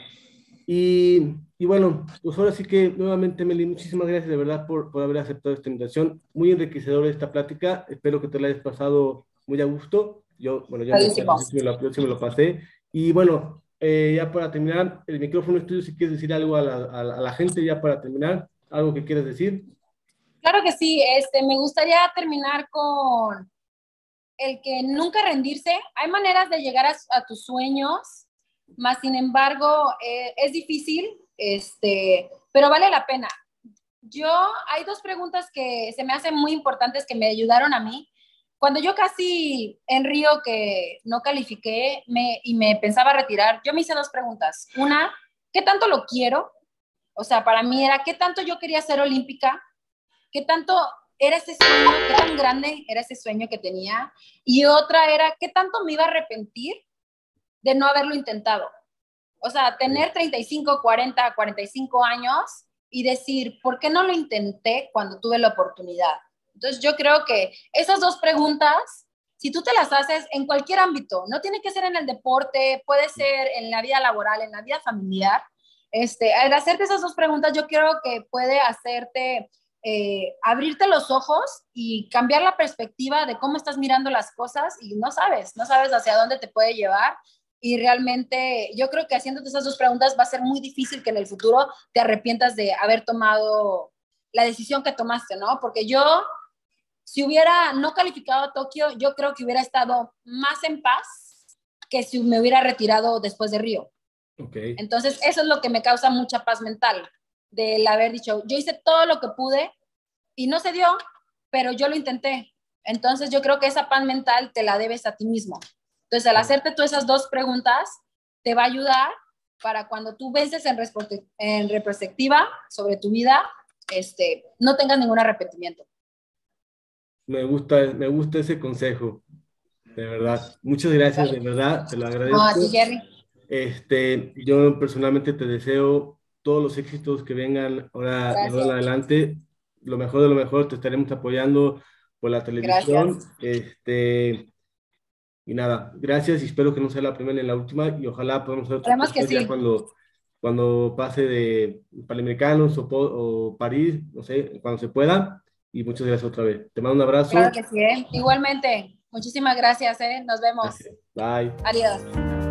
Y, y bueno, pues ahora sí que nuevamente, Meli, muchísimas gracias de verdad por, por haber aceptado esta invitación. Muy enriquecedora esta plática. Espero que te la hayas pasado muy a gusto. Yo, bueno, yo en mi caso Padrísimo. sí me lo, yo sí me lo pasé. Y bueno, eh, ya para terminar, el micrófono es tuyo si quieres decir algo a la, a la, a la gente, ya para terminar, algo que quieras decir. Claro que sí, este, me gustaría terminar con el que nunca rendirse. Hay maneras de llegar a, a tus sueños, más sin embargo, eh, es difícil, este, pero vale la pena. Yo, hay dos preguntas que se me hacen muy importantes que me ayudaron a mí. Cuando yo casi en Río que no califiqué me, y me pensaba retirar, yo me hice dos preguntas. Una, ¿qué tanto lo quiero? O sea, para mí era, ¿qué tanto yo quería ser olímpica? ¿Qué tanto era ese sueño? ¿Qué tan grande era ese sueño que tenía? Y otra era, ¿qué tanto me iba a arrepentir de no haberlo intentado? O sea, tener treinta y cinco, cuarenta, cuarenta y cinco años y decir, ¿por qué no lo intenté cuando tuve la oportunidad? Entonces yo creo que esas dos preguntas, si tú te las haces en cualquier ámbito, no tiene que ser en el deporte, puede ser en la vida laboral, en la vida familiar, este, al hacerte esas dos preguntas yo creo que puede hacerte, eh, abrirte los ojos y cambiar la perspectiva de cómo estás mirando las cosas y no sabes, no sabes hacia dónde te puede llevar. Y realmente yo creo que haciéndote esas dos preguntas va a ser muy difícil que en el futuro te arrepientas de haber tomado la decisión que tomaste, ¿no? Porque yo, si hubiera no calificado a Tokio, yo creo que hubiera estado más en paz que si me hubiera retirado después de Río. Okay. Entonces, eso es lo que me causa mucha paz mental, del haber dicho, yo hice todo lo que pude y no se dio, pero yo lo intenté. Entonces, yo creo que esa paz mental te la debes a ti mismo. Entonces, al hacerte tú esas dos preguntas, te va a ayudar para cuando tú vences en, en retrospectiva sobre tu vida, este, no tengas ningún arrepentimiento. Me gusta, me gusta ese consejo, de verdad. Muchas gracias, de verdad, te lo agradezco. No, a ti, Jerry. Este, yo personalmente te deseo todos los éxitos que vengan ahora, ahora en adelante. Lo mejor de lo mejor, te estaremos apoyando por la televisión. Gracias. Este, y nada, gracias y espero que no sea la primera ni la última y ojalá podamos hacer otra cosa que sí. ya cuando, cuando pase de Panamericanos o, o París, no sé, cuando se pueda. Y muchas gracias otra vez. Te mando un abrazo. Claro que sí, ¿eh? Igualmente. Muchísimas gracias, ¿eh? Nos vemos. Gracias. Bye. Adiós.